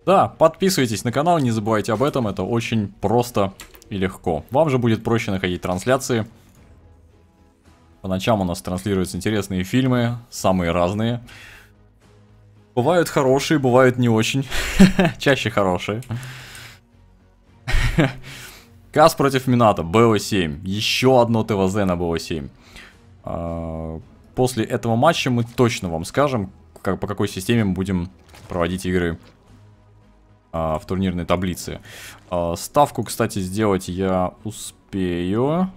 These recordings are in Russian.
Да, подписывайтесь на канал, не забывайте об этом, это очень просто и легко. Вам же будет проще находить трансляции. По ночам у нас транслируются интересные фильмы, самые разные. Бывают хорошие, бывают не очень. Чаще хорошие. Кас против Минато, БО7. Еще одно ТВЗ на БО7. После этого матча мы точно вам скажем, по какой системе мы будем проводить игры в турнирной таблице. Ставку, кстати, сделать я успею.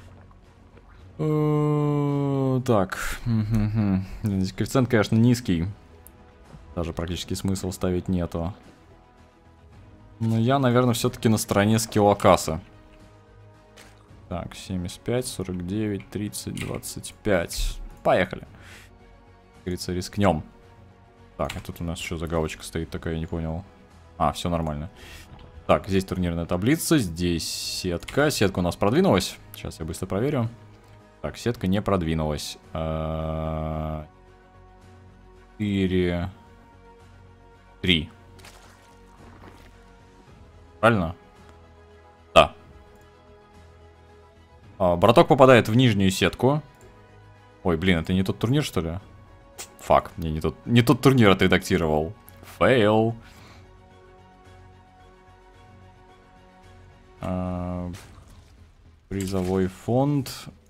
Так. Здесь коэффициент, конечно, низкий. Даже практически смысла ставить нету. Но я, наверное, все-таки на стороне скилла Каса. Так, 75, 49, 30, 25. Поехали. Как говорится, рискнем. Так, а тут у нас еще загалочка стоит такая, я не понял. А, все нормально. Так, здесь турнирная таблица, здесь сетка. Сетка у нас продвинулась. Сейчас я быстро проверю. Так, сетка не продвинулась. 4, 3. Правильно? Да. Браток попадает в нижнюю сетку. Ой, блин, это не тот турнир, что ли? Фак, не тот турнир отредактировал. Фейл. Призовой фонд.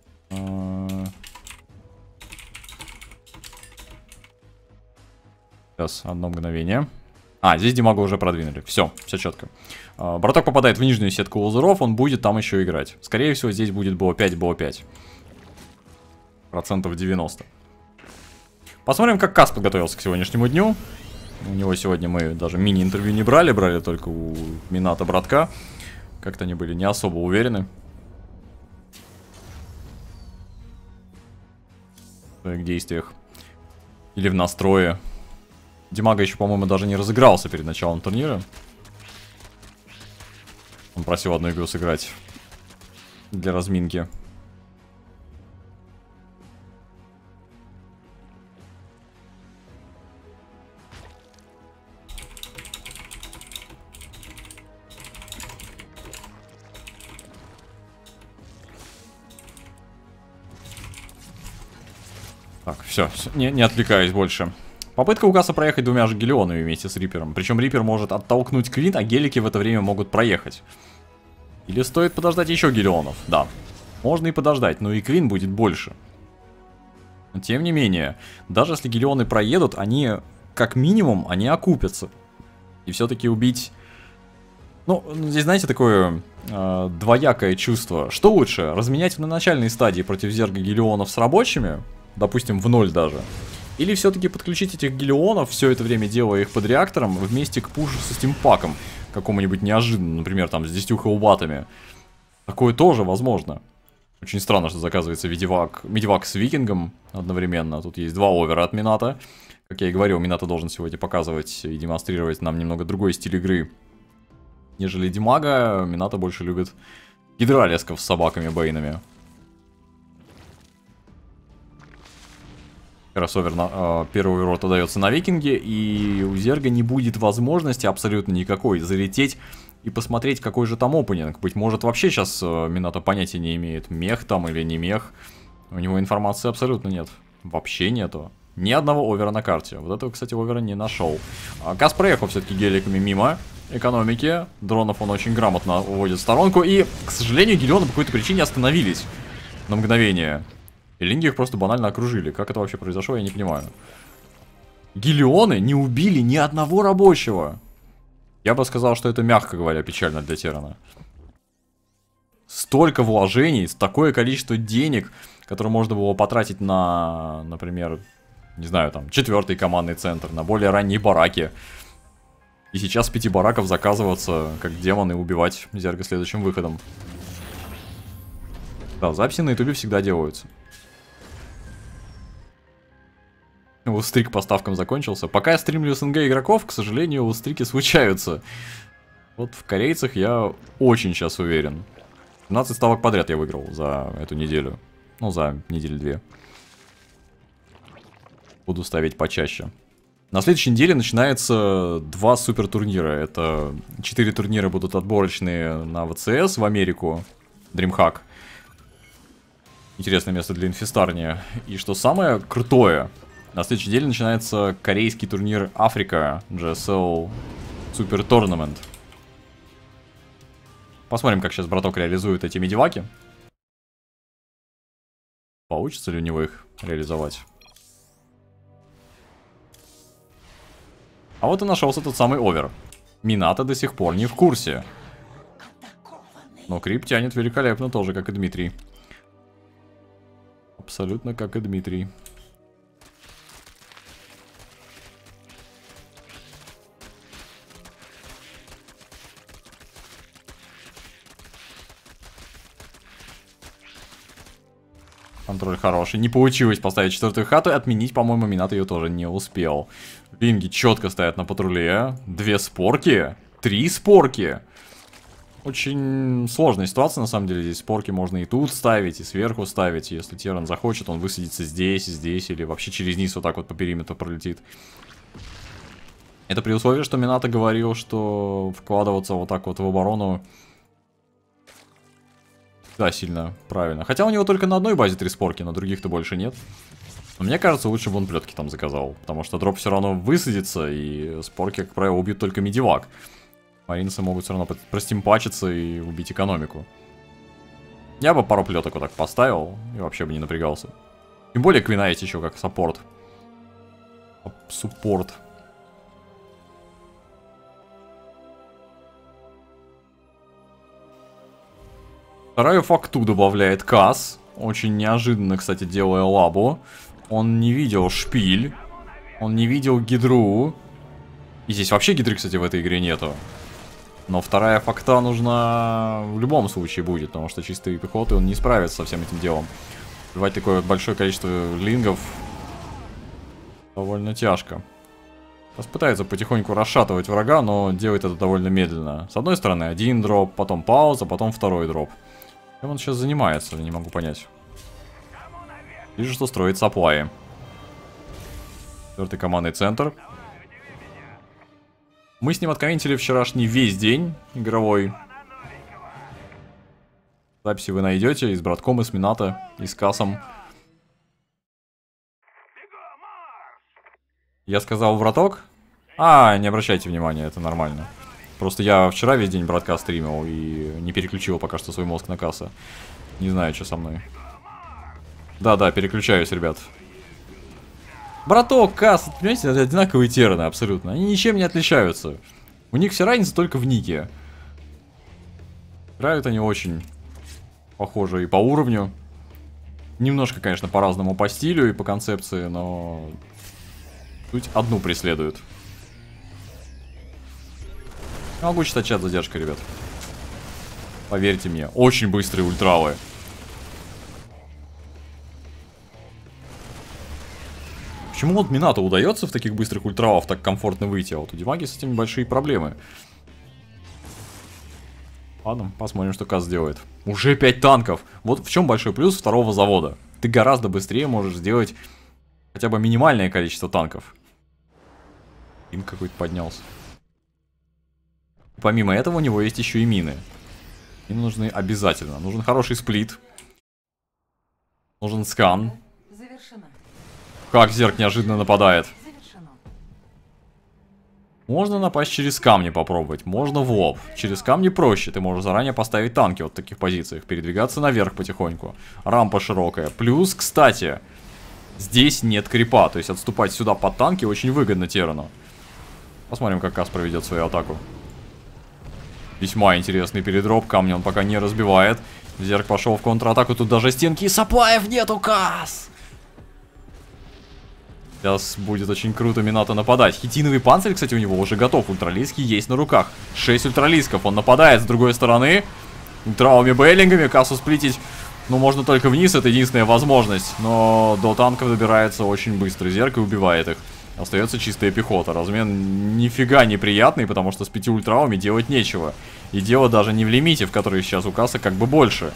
Сейчас, одно мгновение. Здесь Димагу уже продвинули. Все четко. Браток попадает в нижнюю сетку лузеров, он будет там еще играть. Скорее всего, здесь будет БО5, БО5. Процентов 90. Посмотрим, как Кас подготовился к сегодняшнему дню. У него сегодня мы даже мини-интервью не брали, брали только у Минато братка. Как-то они были не особо уверены в своих действиях. Или в настрое. Димага еще, по-моему, даже не разыгрался перед началом турнира. Он просил одну игру сыграть для разминки. Так, все, не отвлекаюсь больше. Попытка у Каса проехать двумя же гелионами вместе с Рипером. Причем Рипер может оттолкнуть Квин, а гелики в это время могут проехать. Или стоит подождать еще гелионов? Да, можно и подождать, но и Квин будет больше. Но тем не менее, даже если гелионы проедут, они, как минимум, они окупятся. И все-таки убить... Ну, здесь, знаете, такое двоякое чувство. Что лучше, разменять на начальной стадии против Зерга гелионов с рабочими? Допустим, в 0 даже. Или все-таки подключить этих гелионов, все это время делая их под реактором, вместе к пушу со стимпаком. Какому-нибудь неожиданному, например, там, с 10 хелбатами. Такое тоже возможно. Очень странно, что заказывается медивак с викингом одновременно. Тут есть два овера от Минато. Как я и говорил, Минато должен сегодня показывать и демонстрировать нам немного другой стиль игры, нежели Димага. Минато больше любит гидралесков с собаками-бейнами. Кроссовер на первый рот отдается на викинге, и у Зерга не будет возможности абсолютно никакой залететь и посмотреть, какой же там опенинг. Быть может, вообще сейчас Минато понятия не имеет, мех там или не мех. У него информации абсолютно нет. Вообще нету. Ни одного овера на карте. Вот этого, кстати, овера не нашел. Кас проехал все-таки геликами мимо экономики. Дронов он очень грамотно уводит в сторонку. И, к сожалению, гелионы по какой-то причине остановились на мгновение. И линги их просто банально окружили. Как это вообще произошло, я не понимаю. Гелионы не убили ни одного рабочего. Я бы сказал, что это, мягко говоря, печально для Террана. Столько вложений, такое количество денег, которое можно было потратить на, например, не знаю, там, 4-й командный центр, на более ранние бараки. И сейчас с 5 бараков заказываться, как демоны, убивать Зерга следующим выходом. Да, записи на ютубе всегда делаются. Лустрик по ставкам закончился. Пока я стримлю СНГ игроков, к сожалению, лустрики случаются. Вот в корейцах я очень сейчас уверен. 15 ставок подряд я выиграл за эту неделю. Ну, за неделю-две. Буду ставить почаще. На следующей неделе начинается 2 супер турнира. Это 4 турнира будут отборочные на ВЦС в Америку. DreamHack. Интересное место для инфестарния. И что самое крутое, на следующей неделе начинается корейский турнир Африка GSL Super Tournament. Посмотрим, как сейчас браток реализует эти медиваки. Получится ли у него их реализовать? А вот и нашелся тот самый овер. Минато до сих пор не в курсе. Но Крип тянет великолепно тоже, как и Дмитрий. Абсолютно как и Дмитрий. Контроль хороший. Не получилось поставить 4-ю хату. Отменить, по-моему, Минато ее тоже не успел. Винги четко стоят на патруле. 2 спорки. 3 спорки. Очень сложная ситуация, на самом деле. Здесь спорки можно и тут ставить, и сверху ставить. Если Терран захочет, он высадится здесь, здесь, или вообще через низ вот так вот по периметру пролетит. Это при условии, что Минато говорил, что вкладываться вот так вот в оборону... Да, сильно правильно. Хотя у него только на одной базе 3 спорки, на других-то больше нет. Но мне кажется, лучше бы он плетки там заказал. Потому что дроп все равно высадится, и спорки, как правило, убьют только медивак. Маринцы могут все равно простимпачиться и убить экономику. Я бы пару плеток вот так поставил, и вообще бы не напрягался. Тем более Квина есть еще как саппорт. Суппорт. Вторую факту добавляет Касс. Очень неожиданно, кстати, делая лабу. Он не видел шпиль. Он не видел гидру. И здесь вообще гидры, кстати, в этой игре нету. Но вторая факта нужна в любом случае будет. Потому что чистой пехоты он не справится со всем этим делом. Сбивать такое большое количество лингов довольно тяжко. Сейчас пытается потихоньку расшатывать врага, но делает это довольно медленно. С одной стороны, один дроп, потом пауза, потом второй дроп. Чем он сейчас занимается, не могу понять. Вижу, что строит саплаи. 4-й командный центр. Мы с ним откомментили вчерашний весь день игровой. Записи вы найдете и с братком, и с Минато, и с Кассом. Я сказал браток? А, не обращайте внимания, это нормально. Просто я вчера весь день братка стримил и не переключил пока что свой мозг на Касса. Не знаю, что со мной. Да-да, переключаюсь, ребят. Браток, Касс, понимаете, это одинаковые терны абсолютно. Они ничем не отличаются. У них вся разница только в нике. Играют они очень похоже и по уровню. Немножко, конечно, по-разному по стилю и по концепции, но суть одну преследуют. Могу читать чат с задержкой, ребят. Поверьте мне, очень быстрые ультравы. Почему вот Минато удается в таких быстрых ультравах так комфортно выйти, а вот у Димаги с этим большие проблемы. Ладно, посмотрим, что Касс сделает. Уже 5 танков. Вот в чем большой плюс второго завода. Ты гораздо быстрее можешь сделать хотя бы минимальное количество танков. Им какой-то поднялся. Помимо этого у него есть еще и мины. Мины нужны обязательно. Нужен хороший сплит. Нужен скан. Как Зерк неожиданно нападает. Можно напасть через камни попробовать. Можно в лоб. Через камни проще. Ты можешь заранее поставить танки вот в таких позициях. Передвигаться наверх потихоньку. Рампа широкая. Плюс, кстати, здесь нет крипа. То есть отступать сюда под танки очень выгодно Террану. Посмотрим, как Касс проведет свою атаку. Весьма интересный передроп. Камни он пока не разбивает. Зерк пошел в контратаку. Тут даже стенки и саплаев нету, Касс! Сейчас будет очень круто Минато нападать. Хитиновый панцирь, кстати, у него уже готов. Ультралийский есть на руках. 6 ультралийсков. Он нападает с другой стороны. Ультравыми бейлингами. Кассу сплитить, ну, можно только вниз. Это единственная возможность. Но до танков добирается очень быстро. Зерк и убивает их. Остается чистая пехота. Размен нифига неприятный, потому что с 5 ультравами делать нечего. И дело даже не в лимите, в который сейчас у Касса как бы больше.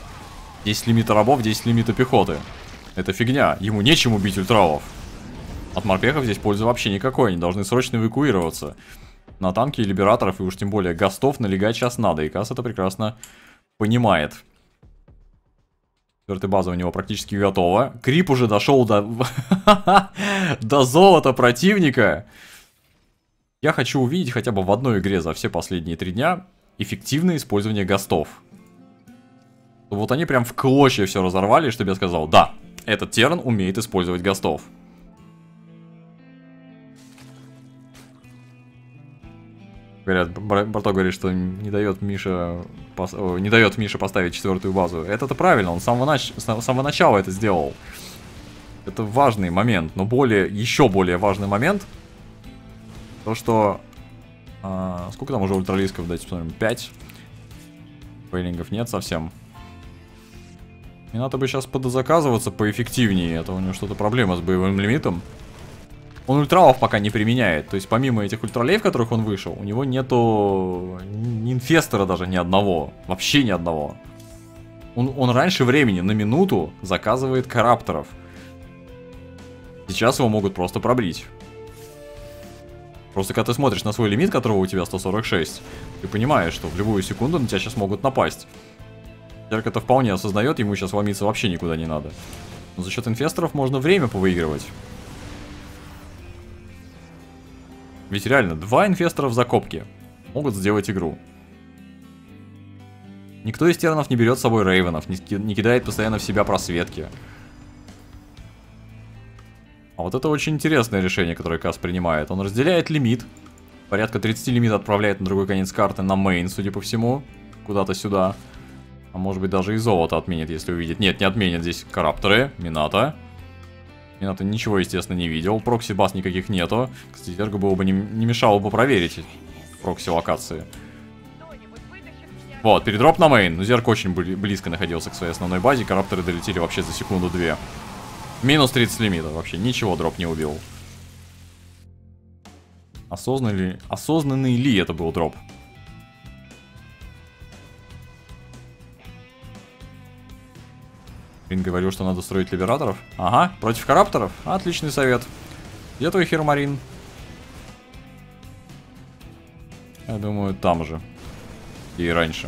10 лимита рабов, 10 лимита пехоты. Это фигня. Ему нечем убить ультравов. От морпехов здесь пользы вообще никакой. Они должны срочно эвакуироваться. На танки и либераторов, и уж тем более гастов налегать сейчас надо. И Кас это прекрасно понимает. Четвертая база у него практически готова. Крип уже дошел до... до золота противника. Я хочу увидеть хотя бы в одной игре за все последние 3 дня эффективное использование гастов. Вот они прям в клочья все разорвали, чтобы я сказал, да, этот Терн умеет использовать гастов. Говорят, Барто говорит, что не дает Мише поставить 4-ю базу. Это правильно, он с самого начала это сделал. Это важный момент, но еще более важный момент, то что... сколько там уже ультралисков, дайте посмотрим, 5. Фейлингов нет совсем. Не надо бы сейчас подозаказываться поэффективнее, это у него что-то проблема с боевым лимитом. Он ультралов пока не применяет, то есть помимо этих ультралей, в которых он вышел, у него нету инфестора даже ни одного, вообще ни одного. Он раньше времени на минуту заказывает карапторов. Сейчас его могут просто пробрить. Просто когда ты смотришь на свой лимит, которого у тебя 146, ты понимаешь, что в любую секунду на тебя сейчас могут напасть. Терк это вполне осознает, ему сейчас ломиться вообще никуда не надо. Но за счет инфесторов можно время повыигрывать. Ведь реально, 2 инфестора в закопке могут сделать игру. Никто из тернов не берет с собой рейвенов, не кидает постоянно в себя просветки. А вот это очень интересное решение, которое Кас принимает. Он разделяет лимит. Порядка 30 лимит отправляет на другой конец карты, на мейн, судя по всему. Куда-то сюда. А может быть даже и золото отменит, если увидит. Нет, не отменит здесь карапторы, Минато. Минато ничего, естественно, не видел. Прокси-баз никаких нету. Кстати, Терго было бы не мешало бы проверить прокси-локации. Вот, передроп на мейн. Но Зерк очень близко находился к своей основной базе. Карапторы долетели вообще за секунду-две. Минус 30 лимита. Вообще ничего дроп не убил. Осознанный ли это был дроп? Рин говорил, что надо строить либераторов. Ага, против карапторов? Отличный совет. Где твой Хермарин? Я думаю, там же. И раньше.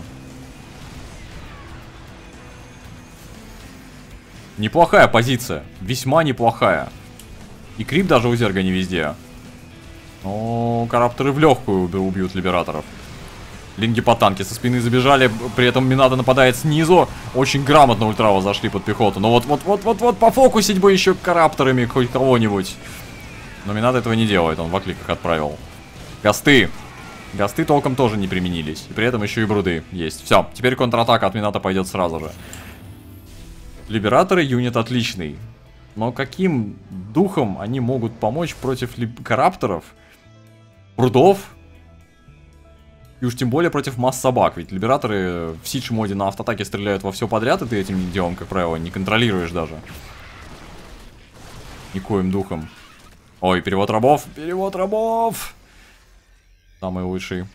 Неплохая позиция. Весьма неплохая. И крип даже у Зерга не везде. Но карапторы в легкую убьют либераторов. Линги по танке со спины забежали, при этом Минато нападает снизу. Очень грамотно ультраво зашли под пехоту. Но вот пофокусить бы еще карапторами хоть кого-нибудь. Но Минато этого не делает, он в окликах отправил. Гасты. Гасты толком тоже не применились. И при этом еще и бруды есть. Все, теперь контратака от Минато пойдет сразу же. Либераторы юнит отличный. Но каким духом они могут помочь против карапторов, брудов? И уж тем более против масс собак. Ведь либераторы в сидж моде на автоатаке стреляют во все подряд, и ты этим делом, как правило, не контролируешь даже. Никоим духом. Ой, перевод рабов. Перевод рабов. Самый лучший.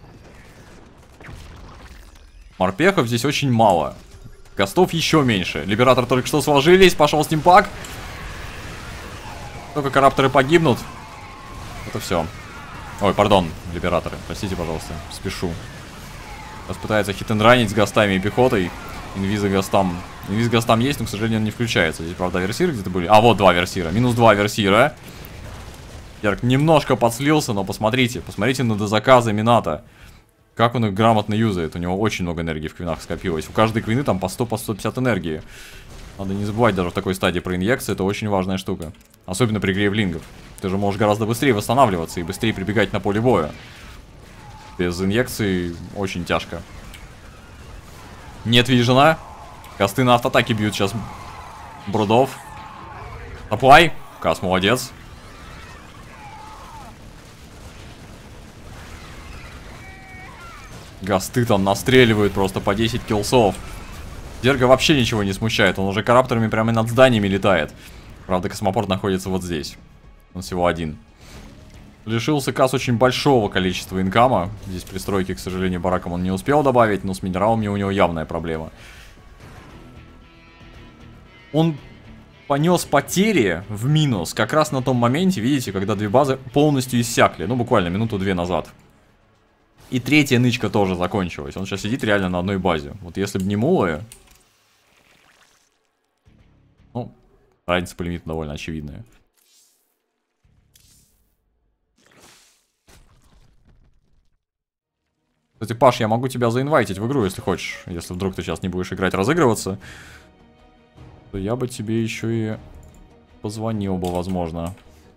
Морпехов здесь очень мало. Гастов еще меньше. Либератор только что сложились. Пошел стимпак. Только карапторы погибнут. Это все. Ой, пардон, либераторы. Простите, пожалуйста. Спешу. Сейчас пытается хит-н-ранить с гастами и пехотой. Инвиза гастам. Инвиз гастам есть, но, к сожалению, он не включается. Здесь, правда, версиры где-то были. А, вот 2 версира. Минус 2 версира. Ярк немножко подслился, но посмотрите. Посмотрите на дозаказы Минато. Как он их грамотно юзает. У него очень много энергии в квинах скопилось. У каждой квины там по 100-150 энергии. Надо не забывать даже в такой стадии про инъекции. Это очень важная штука. Особенно при игре в лингов. Ты же можешь гораздо быстрее восстанавливаться и быстрее прибегать на поле боя. Без инъекций очень тяжко. Нет вижена. Касты на автоатаке бьют сейчас брудов. Топлай. Кас молодец. Гасты там настреливают просто по 10 киллсов. Зерга вообще ничего не смущает. Он уже карапторами прямо над зданиями летает. Правда, космопорт находится вот здесь. Он всего один. Лишился Кас очень большого количества инкама. Здесь пристройки, к сожалению, бараком он не успел добавить. Но с минералами у него явная проблема. Он понес потери в минус как раз на том моменте, видите, когда две базы полностью иссякли. Ну, буквально минуту-две назад. И третья нычка тоже закончилась. Он сейчас сидит реально на одной базе. Вот если бы не мулы... Ну, разница по лимиту довольно очевидная. Кстати, Паш, я могу тебя заинвайтить в игру, если хочешь. Если вдруг ты сейчас не будешь играть, разыгрываться, то я бы тебе еще и позвонил бы, возможно.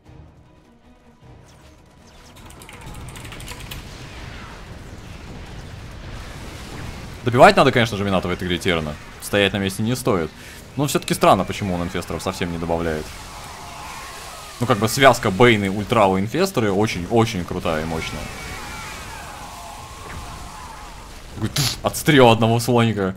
Добивать надо, конечно же, Минато в этой игре Терна. Стоять на месте не стоит. Но все-таки странно, почему он инфесторов совсем не добавляет. Ну, как бы связка Бейны, Ультрау, Инфесторы очень-очень крутая и мощная. Отстрел одного слоника.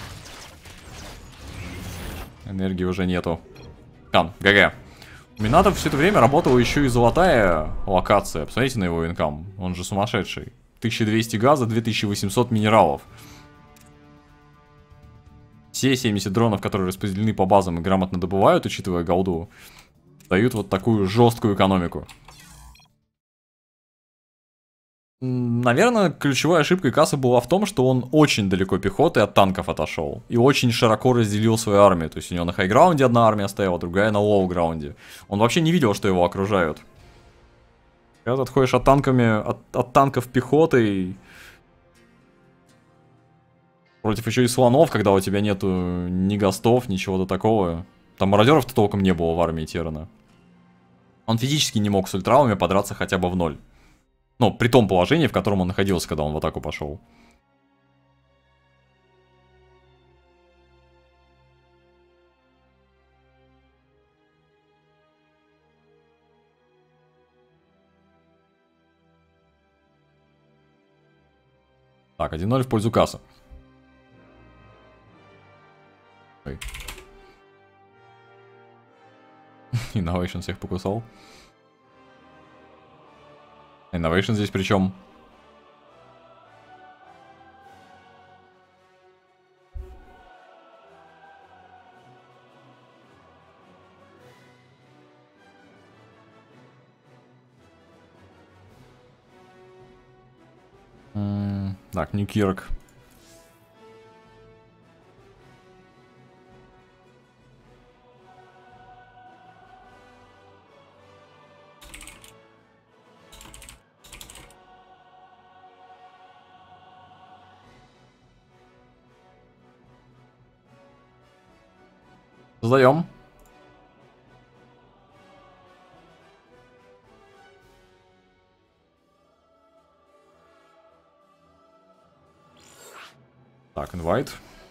Энергии уже нету. Кан, ГГ. У Минато все это время работала еще и золотая локация. Посмотрите на его инкам. Он же сумасшедший. 1200 газа, 2800 минералов. Все 70 дронов, которые распределены по базам и грамотно добывают, учитывая голду, дают вот такую жесткую экономику. Наверное, ключевой ошибкой Касса была в том, что он очень далеко пехоты от танков отошел. И очень широко разделил свою армию. То есть у него на хайграунде одна армия стояла, другая на лоу-граунде. Он вообще не видел, что его окружают. Когда ты отходишь от танков пехотой... Против еще и слонов, когда у тебя нету ни гастов, ничего-то такого. Там мародеров-то толком не было в армии Террана. Он физически не мог с ультралами подраться хотя бы в ноль. Ну, при том положении, в котором он находился, когда он в атаку пошел. Так, 1-0 в пользу Касса. Ой. Innovation всех покусал. Innovation здесь причем? Так, Ньюкирк. Создаем. Так, инвайт.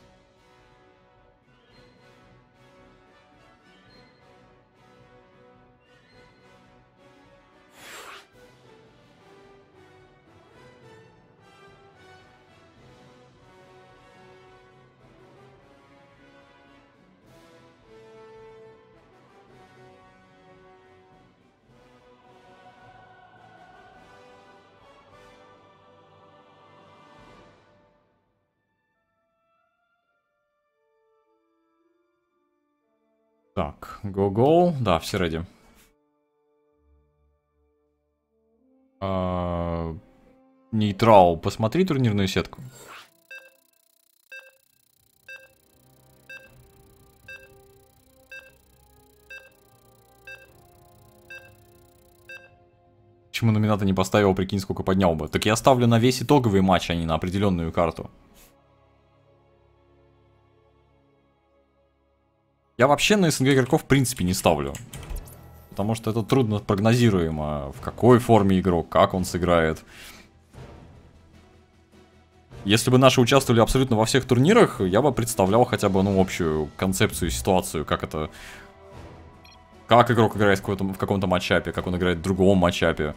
Так, go-go. Да, все ready. Нейтрал, посмотри турнирную сетку. Почему номината не поставил, прикинь, сколько поднял бы? Так я ставлю на весь итоговый матч, а не на определенную карту. Я вообще на СНГ игроков в принципе не ставлю. Потому что это трудно прогнозируемо. В какой форме игрок, как он сыграет. Если бы наши участвовали абсолютно во всех турнирах, я бы представлял хотя бы, ну, общую концепцию, ситуацию, как это... Как игрок играет в каком-то матчапе, как он играет в другом матчапе.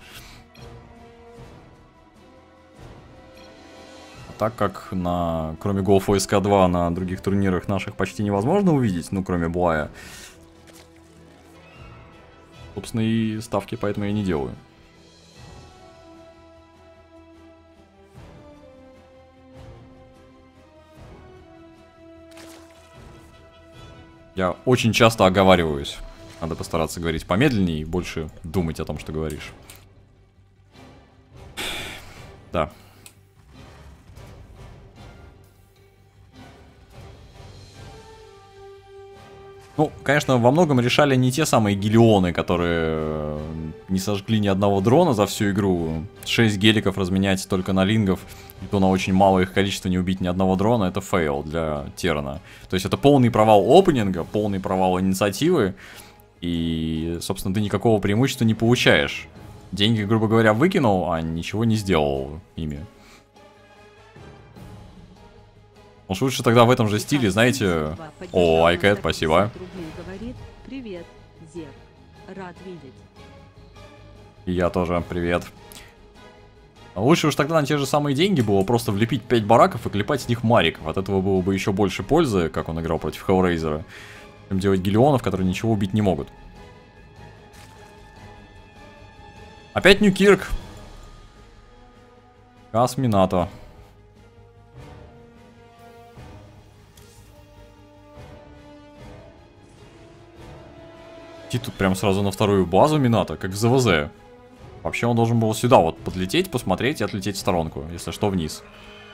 Так как кроме Golf OSK 2 на других турнирах наших почти невозможно увидеть, ну, кроме Блая. Собственно, и ставки поэтому я не делаю. Я очень часто оговариваюсь. Надо постараться говорить помедленнее и больше думать о том, что говоришь. Да. Ну, конечно, во многом решали не те самые гелионы, которые не сожгли ни одного дрона за всю игру. 6 геликов разменять только на лингов, и то на очень малое их количество не убить ни одного дрона, это фейл для Террана. То есть это полный провал опенинга, полный провал инициативы, и, собственно, ты никакого преимущества не получаешь. Деньги, грубо говоря, выкинул, а ничего не сделал ими. Уж лучше тогда в этом же стиле, знаете... О, Айкэт, спасибо. Привет, Зер. Рад видеть. И я тоже, привет. Лучше уж тогда на те же самые деньги было просто влепить 5 бараков и клепать с них мариков. От этого было бы еще больше пользы, как он играл против Hellraiser, чем делать гелионов, которые ничего убить не могут. Опять Ньюкирк. Касминато. Тут прям сразу на вторую базу Минато, как в ЗВЗ. Вообще он должен был сюда вот подлететь, посмотреть и отлететь в сторонку, если что, вниз.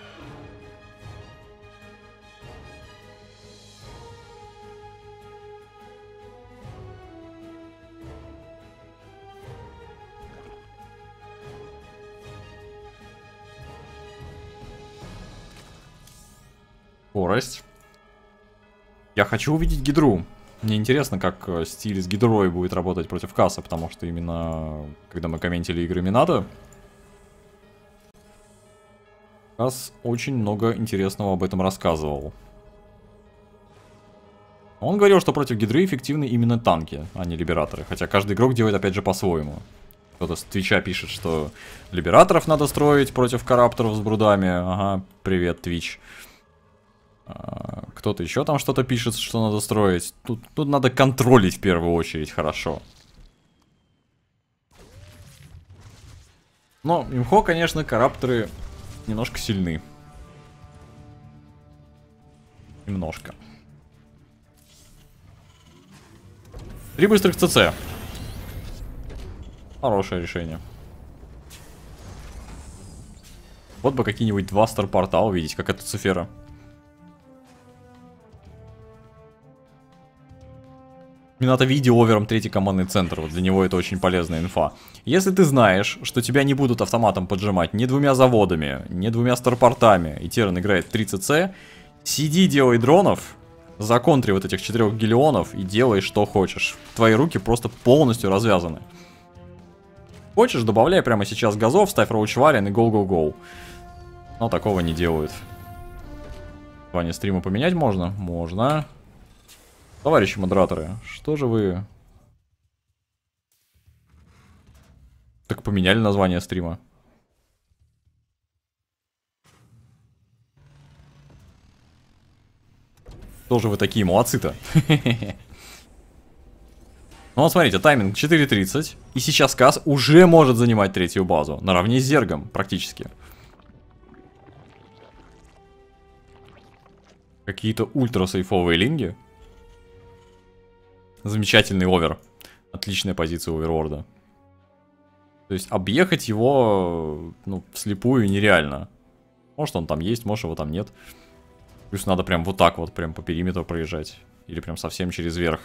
Скорость. Я хочу увидеть Гидру. Мне интересно, как стиль с Гидрой будет работать против Касса, потому что именно когда мы комментили игры Минато, Касс очень много интересного об этом рассказывал. Он говорил, что против Гидры эффективны именно танки, а не либераторы, хотя каждый игрок делает опять же по-своему. Кто-то с Твича пишет, что либераторов надо строить против карапторов с брудами. Ага, привет, Твич. Кто-то еще там что-то пишет, что надо строить. Тут надо контролить в первую очередь хорошо. Но имхо, конечно, карапторы немножко сильны. Немножко. 3 быстрых ЦЦ. Хорошее решение. Вот бы какие-нибудь 2 старпорта увидеть, как это Цифера. Минато види овером 3-й командный центр, вот для него это очень полезная инфа. Если ты знаешь, что тебя не будут автоматом поджимать ни 2 заводами, ни 2 старпортами, и Терран играет 3 ЦЦ, сиди, делай дронов, законтри вот этих 4 гелионов и делай что хочешь. Твои руки просто полностью развязаны. Хочешь, добавляй прямо сейчас газов, ставь роучварен и гоу-гоу-гоу. Но такого не делают. Название стрима поменять можно? Можно. Товарищи модераторы, что же вы... Так поменяли название стрима. Тоже вы такие молодцы-то. Ну вот смотрите, тайминг 4:30. И сейчас Касс уже может занимать 3-ю базу. Наравне с Зергом, практически. Какие-то ультра-сейфовые линги. Замечательный овер. Отличная позиция оверворда. То есть объехать его, ну, вслепую нереально. Может он там есть, может его там нет. Плюс надо прям вот так вот, прям по периметру проезжать. Или прям совсем через верх.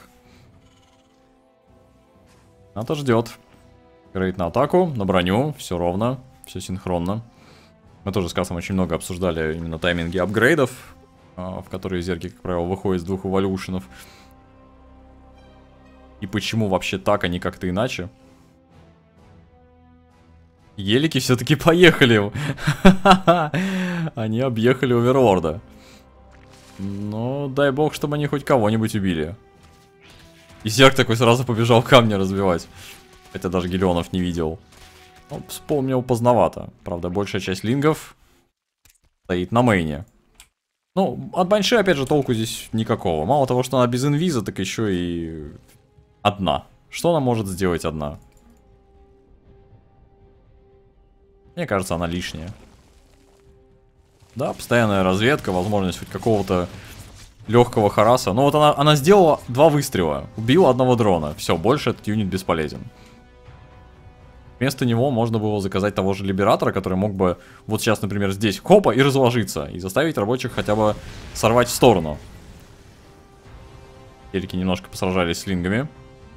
Это ждет. Грейд на атаку, на броню, все ровно, все синхронно. Мы тоже с Кассом очень много обсуждали именно тайминги апгрейдов, в которые зерги, как правило, выходят с 2 эволюшенов. И почему вообще так, а не как-то иначе. Елики все-таки поехали. Они объехали оверворда. Ну, дай бог, чтобы они хоть кого-нибудь убили. И Зерг такой сразу побежал камни разбивать. Хотя даже гелионов не видел. Ну, вспомнил поздновато. Правда, большая часть лингов стоит на мейне. Ну, от Банши, опять же, толку здесь никакого. Мало того, что она без инвиза, так еще и... одна. Что она может сделать одна? Мне кажется, она лишняя. Да, постоянная разведка, возможность хоть какого-то легкого хараса. Ну вот она сделала 2 выстрела, убила 1 дрона. Все, больше этот юнит бесполезен. Вместо него можно было заказать того же Либератора, который мог бы вот сейчас, например, здесь хопа и разложиться. И заставить рабочих хотя бы сорвать в сторону. Гелики немножко посражались с лингами.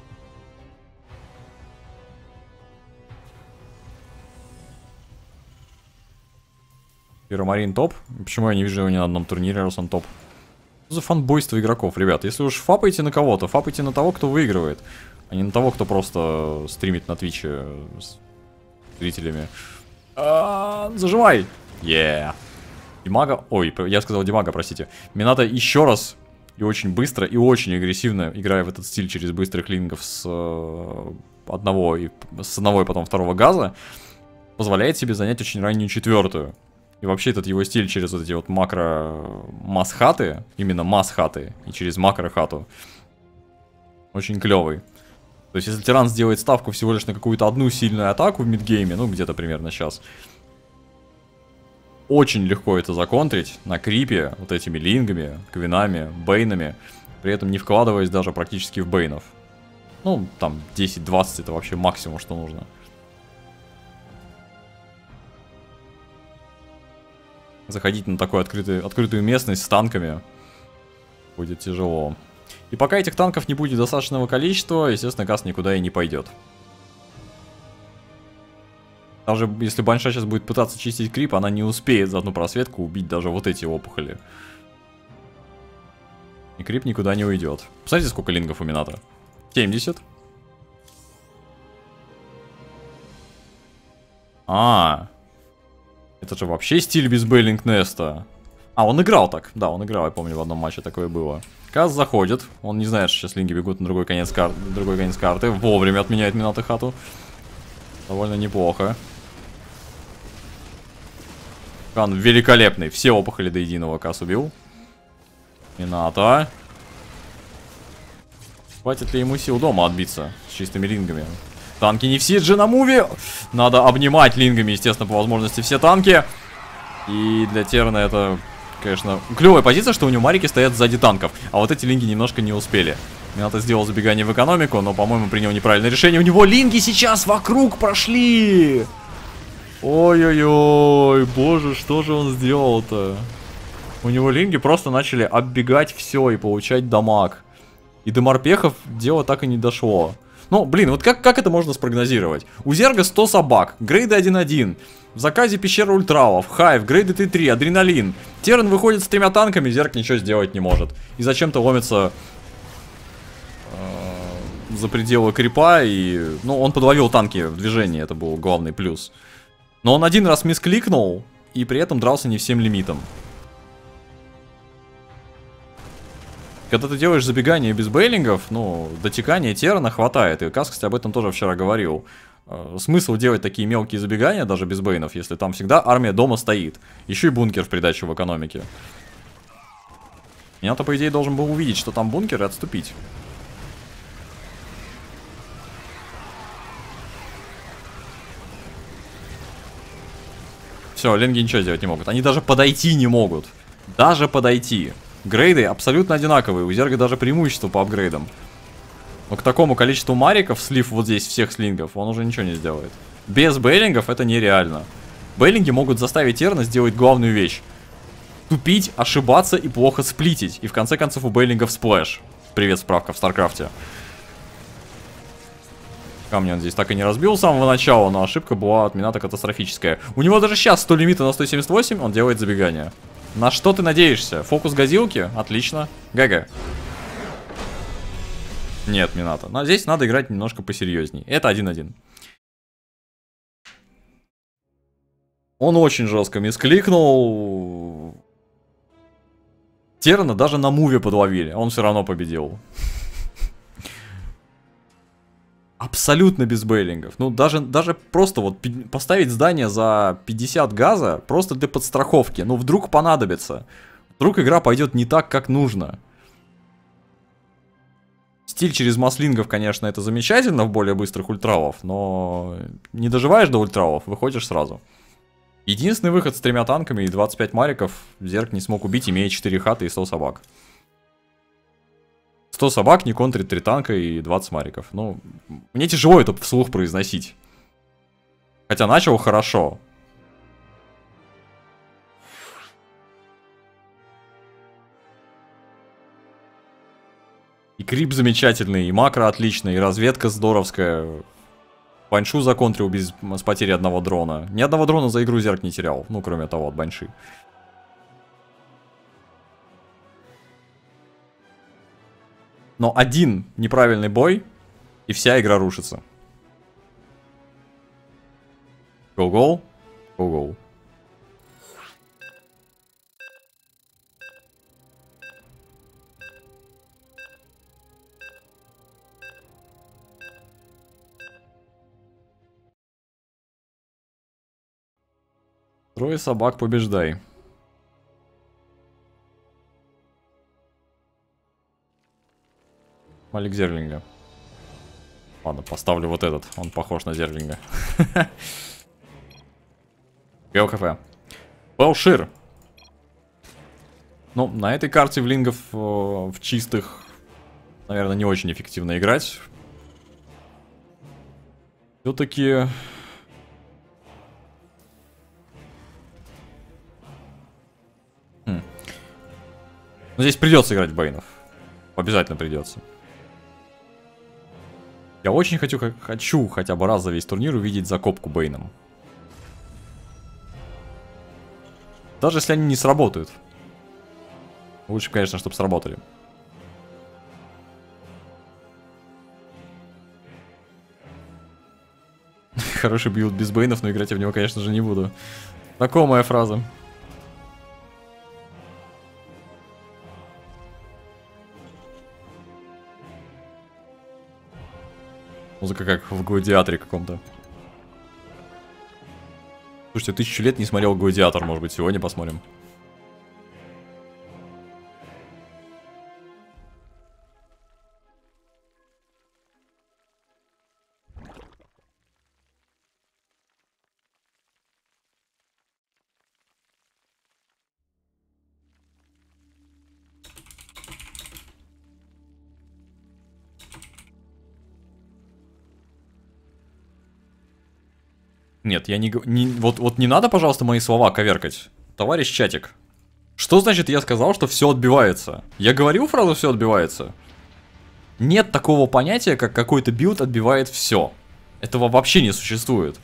Пиромарин топ. Почему я не вижу его ни на одном турнире, раз он топ? Что за фанбойство игроков, ребят? Если уж фапаете на кого-то, фапайте на того, кто выигрывает. А не на того, кто просто стримит на Твиче с зрителями. Зажимай! Димага... Ой, я сказал Димага, простите. Минато еще раз и очень быстро, и очень агрессивно, играя в этот стиль через быстрых лингов с одного и потом 2 газа, позволяет себе занять очень раннюю 4-ю. И вообще этот его стиль через вот эти вот макро-масс-хаты, именно масс-хаты, и через макро-хату, очень клевый. То есть если тиран сделает ставку всего лишь на какую-то одну сильную атаку в мидгейме, ну где-то примерно сейчас, очень легко это законтрить на крипе вот этими лингами, квинами, бейнами, при этом не вкладываясь даже практически в бейнов. Ну там 10-20 это вообще максимум, что нужно. Заходить на такую открытую местность с танками будет тяжело. И пока этих танков не будет достаточного количества, естественно, газ никуда и не пойдет. Даже если Банша сейчас будет пытаться чистить крип, она не успеет за одну просветку убить даже вот эти опухоли. И крип никуда не уйдет. Посмотрите, сколько лингов у Минато. 70. Это же вообще стиль без Бейлинг Неста. Он играл так. Да, он играл, я помню, в одном матче такое было. Каз заходит. Он не знает, что сейчас линги бегут на другой конец карты. Вовремя отменяет Минато хату. Довольно неплохо. Кан великолепный. Все опухоли до единого Каз убил. Минато. Хватит ли ему сил дома отбиться с чистыми лингами? Танки не в сидже на муве. Надо обнимать лингами, естественно, по возможности все танки. И для Терна это, конечно, клевая позиция, что у него марики стоят сзади танков. А вот эти линги немножко не успели. Минато сделал забегание в экономику, но, по-моему, принял неправильное решение. У него линги сейчас вокруг прошли. Ой-ой-ой, боже, что же он сделал-то? У него линги просто начали оббегать все и получать дамаг. И до морпехов дело так и не дошло. Ну, блин, вот как это можно спрогнозировать? У Зерга 100 собак, грейды 1-1. В заказе пещера ультралов, хайв, грейды Т3, адреналин. Терн выходит с 3 танками, Зерг ничего сделать не может. И зачем-то ломится за пределы крипа. И, ну, он подловил танки в движении, это был главный плюс. Но он один раз мискликнул и при этом дрался не всем лимитом. Когда ты делаешь забегание без бейлингов, ну, дотекания Терна хватает. И Кас, кстати, об этом тоже вчера говорил. Смысл делать такие мелкие забегания, даже без бейнов, если там всегда армия дома стоит. Еще и бункер в придачу в экономике. Я-то, по идее, должен был увидеть, что там бункер, и отступить. Все, линги ничего сделать не могут. Они даже подойти не могут. Даже подойти. Грейды абсолютно одинаковые. У Зерга даже преимущество по апгрейдам. Но к такому количеству мариков, слив вот здесь всех слингов, он уже ничего не сделает. Без бейлингов это нереально. Бейлинги могут заставить Терна сделать главную вещь. Тупить, ошибаться и плохо сплитить. И в конце концов у бейлингов сплэш. Привет, справка в Старкрафте. Камни он здесь так и не разбил с самого начала, но ошибка была от Минато катастрофическая. У него даже сейчас 100 лимита на 178, он делает забегание. На что ты надеешься? Фокус газилки? Отлично. ГГ. Нет, Минато. Но здесь надо играть немножко посерьезней. Это 1-1. Он очень жестко мискликнул. Терна даже на муве подловили. Он все равно победил. Абсолютно без бейлингов. Ну, даже просто вот поставить здание за 50 газа просто для подстраховки. Ну, вдруг понадобится. Вдруг игра пойдет не так, как нужно. Стиль через маслингов, конечно, это замечательно в более быстрых ультралов, но не доживаешь до ультралов, выходишь сразу. Единственный выход с 3 танками и 25 мариков Зерг не смог убить, имея 4 хаты и 100 собак. 100 собак не контрит 3 танка и 20 мариков. Ну, мне тяжело это вслух произносить. Хотя начал хорошо. И крип замечательный, и макро отличный, и разведка здоровская. Баньшу законтрил с потерей одного дрона. Ни одного дрона за игру Зерк не терял. Ну, кроме того, от Баньши. Но один неправильный бой, и вся игра рушится. Гоу-гоу. Гоу-гоу. Трое собак, побеждай. Малик Зерлинга. Ладно, поставлю вот этот. Он похож на Зерлинга. ГЛХФ. Белшир. Ну, на этой карте в лингов в чистых, наверное, не очень эффективно играть. Все-таки... Но здесь придется играть Бэйнов. Обязательно придется. Я очень хочу хотя бы раз за весь турнир увидеть закопку Бэйном. Даже если они не сработают. Лучше, конечно, чтобы сработали. Хороший билд без Бэйнов, но играть я в него, конечно же, не буду. Знакомая фраза. Музыка как в Гладиаторе каком-то. Слушайте, 1000 лет не смотрел Гладиатор, может быть, сегодня посмотрим. Нет, я не... Вот не надо, пожалуйста, мои слова коверкать. Товарищ чатик. Что значит я сказал, что все отбивается? Я говорил фразу «все отбивается»? Нет такого понятия, как какой-то билд отбивает все. Этого вообще не существует.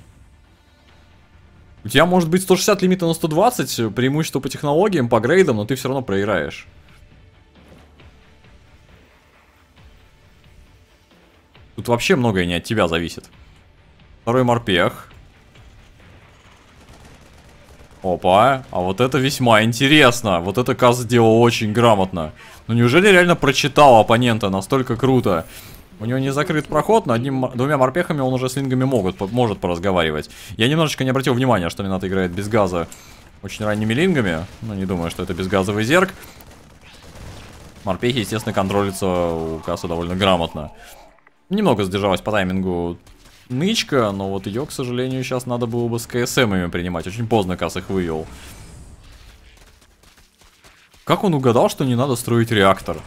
У тебя может быть 160 лимита на 120, преимущество по технологиям, по грейдам, но ты все равно проиграешь. Тут вообще многое не от тебя зависит. Второй морпех. Опа, а вот это весьма интересно. Вот это Каз сделал очень грамотно. Ну неужели реально прочитал оппонента настолько круто? У него не закрыт проход, но двумя морпехами он уже с лингами может поразговаривать. Я немножечко не обратил внимания, что Минато играет без газа очень ранними лингами. Но не думаю, что это безгазовый зерк. Морпехи, естественно, контролятся у Каса довольно грамотно. Немного задержалась по таймингу нычка, но вот ее, к сожалению, сейчас надо было бы с КСМами принимать. Очень поздно Кас их вывел. Как он угадал, что не надо строить реактор?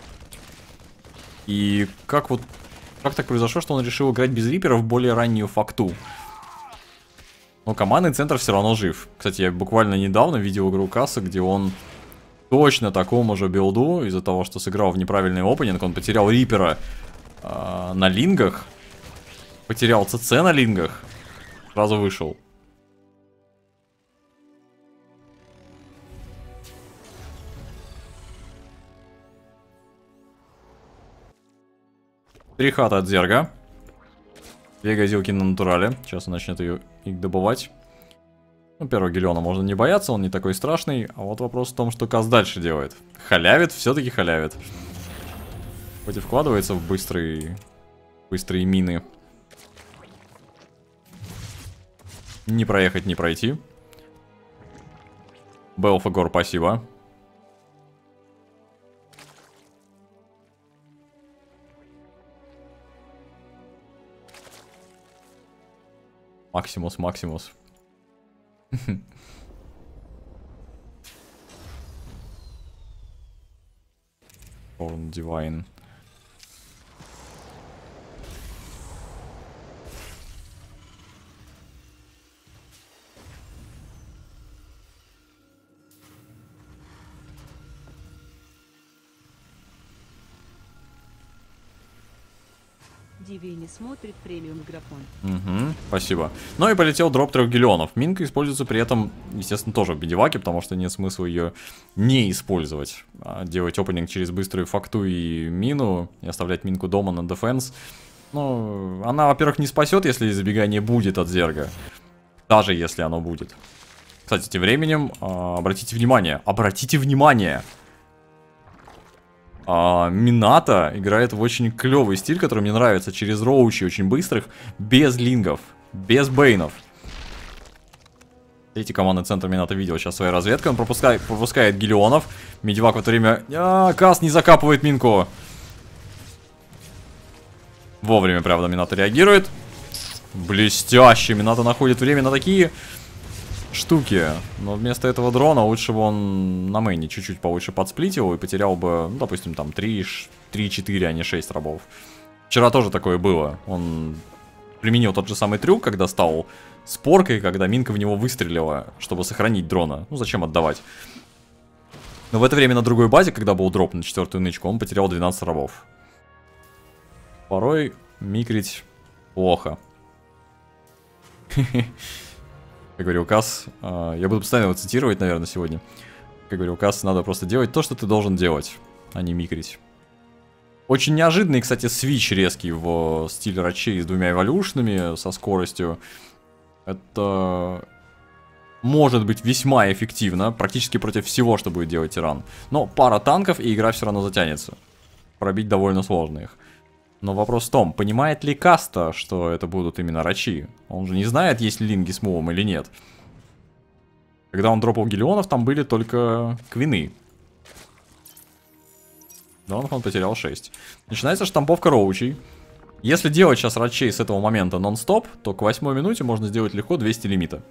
И как так произошло, что он решил играть без Рипера в более раннюю факту? Но командный центр все равно жив. Кстати, я буквально недавно видел игру Касса, где он точно такому же билду, из-за того, что сыграл в неправильный опенинг, он потерял Рипера на лингах. Потерял ЦЦ на лингах. Сразу вышел. Три хата от Зерга. Две газилки на натурале. Сейчас он начнет их добывать. Ну, первого Гелиона можно не бояться, он не такой страшный. А вот вопрос в том, что Каз дальше делает. Халявит, все-таки халявит. Хоть и вкладывается в быстрые мины. Не проехать, не пройти. Белфагор, спасибо. Максимус. Орн Дивайн. Диви не смотрит премиум графон. Угу, спасибо. Ну и полетел дроп 3 гелионов. Минка используется при этом, естественно, тоже в бедиваке, потому что нет смысла ее не использовать. Делать опенинг через быструю факту и мину, и оставлять минку дома на дефенс. Ну, она, во-первых, не спасет, если забегание будет от зерга. Даже если оно будет. Кстати, тем временем, обратите внимание. Минато играет в очень клевый стиль, который мне нравится. Через роучи очень быстрых, без лингов, без бейнов. Эти командный центр Минато видел сейчас своей разведкой. Он пропускает гелионов. Медивак в это время... Кас не закапывает минку. Вовремя, правда, Минато реагирует. Блестяще. Минато находит время на такие штуки. Но вместо этого дрона лучше бы он на мейне чуть-чуть получше подсплитил и потерял бы, ну, допустим, там 3-4, а не 6 рабов. Вчера тоже такое было. Он применил тот же самый трюк, когда стал споркой, когда минка в него выстрелила, чтобы сохранить дрона. Ну, зачем отдавать? Но в это время на другой базе, когда был дроп на 4-ю нычку, он потерял 12 рабов. Порой микрить плохо. Как говорил Кас, я буду постоянно его цитировать, наверное, сегодня. Как говорил Кас, надо просто делать то, что ты должен делать, а не микрить. Очень неожиданный, кстати, свич резкий в стиле рачей с 2 эволюшнами, со скоростью. Это может быть весьма эффективно, практически против всего, что будет делать тиран. Но пара танков, и игра все равно затянется. Пробить довольно сложно их. Но вопрос в том, понимает ли Каста, что это будут именно рачи? Он же не знает, есть ли линги с мувом или нет. Когда он дропал гелионов, там были только квины. Дронов он потерял 6. Начинается штамповка роучей. Если делать сейчас рачей с этого момента нон-стоп, то к 8 минуте можно сделать легко 200 лимита.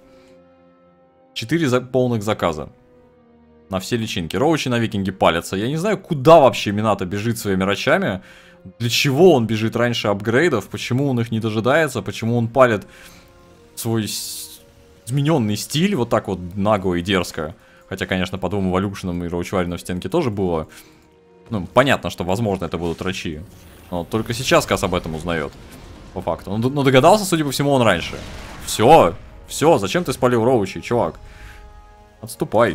4 полных заказа. На все личинки. Роучи на викинге палятся. Я не знаю, куда вообще Минато бежит своими рачами. Для чего он бежит раньше апгрейдов? Почему он их не дожидается? Почему он палит свой измененный стиль вот так вот нагло и дерзко? Хотя, конечно, по 2 эволюшенам и роучварину в стенке тоже было. Ну, понятно, что, возможно, это будут рачи. Но только сейчас Кас об этом узнает. По факту. Но догадался, судя по всему, он раньше. Все, зачем ты спалил роучи, чувак? Отступай.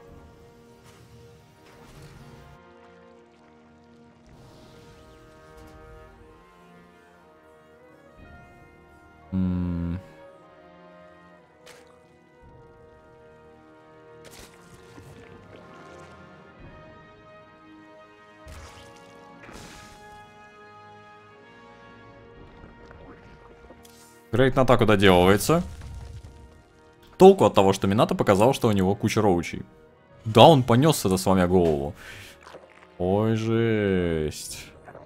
Грейд на атаку доделывается. Толку от того, что Минато показал, что у него куча роучей. Да, он понесся-то, сломя голову. Ой, жесть.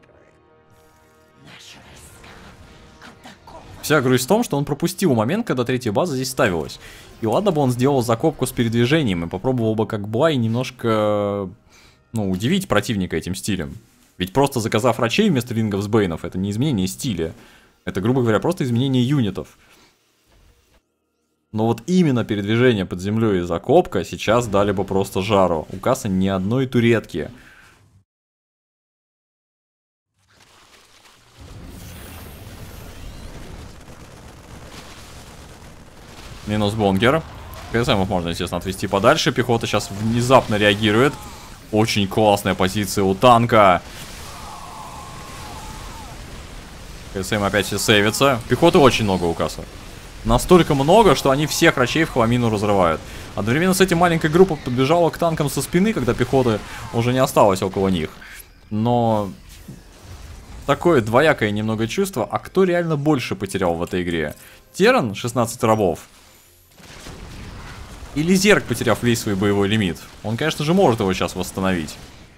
Вся грусть в том, что он пропустил момент, когда 3-я база здесь ставилась. И ладно бы он сделал закопку с передвижением и попробовал бы как Блай немножко, ну, удивить противника этим стилем. Ведь просто заказав рачей вместо лингов с бейнов, это не изменение стиля. Это, грубо говоря, просто изменение юнитов. Но вот именно передвижение под землей и закопка сейчас дали бы просто жару. У Каса ни одной туретки. Минус бонкер. КСМов можно, естественно, отвести подальше. Пехота сейчас внезапно реагирует. Очень классная позиция у танка. КСМ опять все сейвится. Пехоты очень много у Каса. Настолько много, что они всех рачей в хламину разрывают. Одновременно с этим маленькая группа подбежала к танкам со спины, когда пехоты уже не осталось около них. Но такое двоякое немного чувство. А кто реально больше потерял в этой игре? Теран, 16 рабов? Или Зерг, потеряв весь свой боевой лимит? Он, конечно же, может его сейчас восстановить.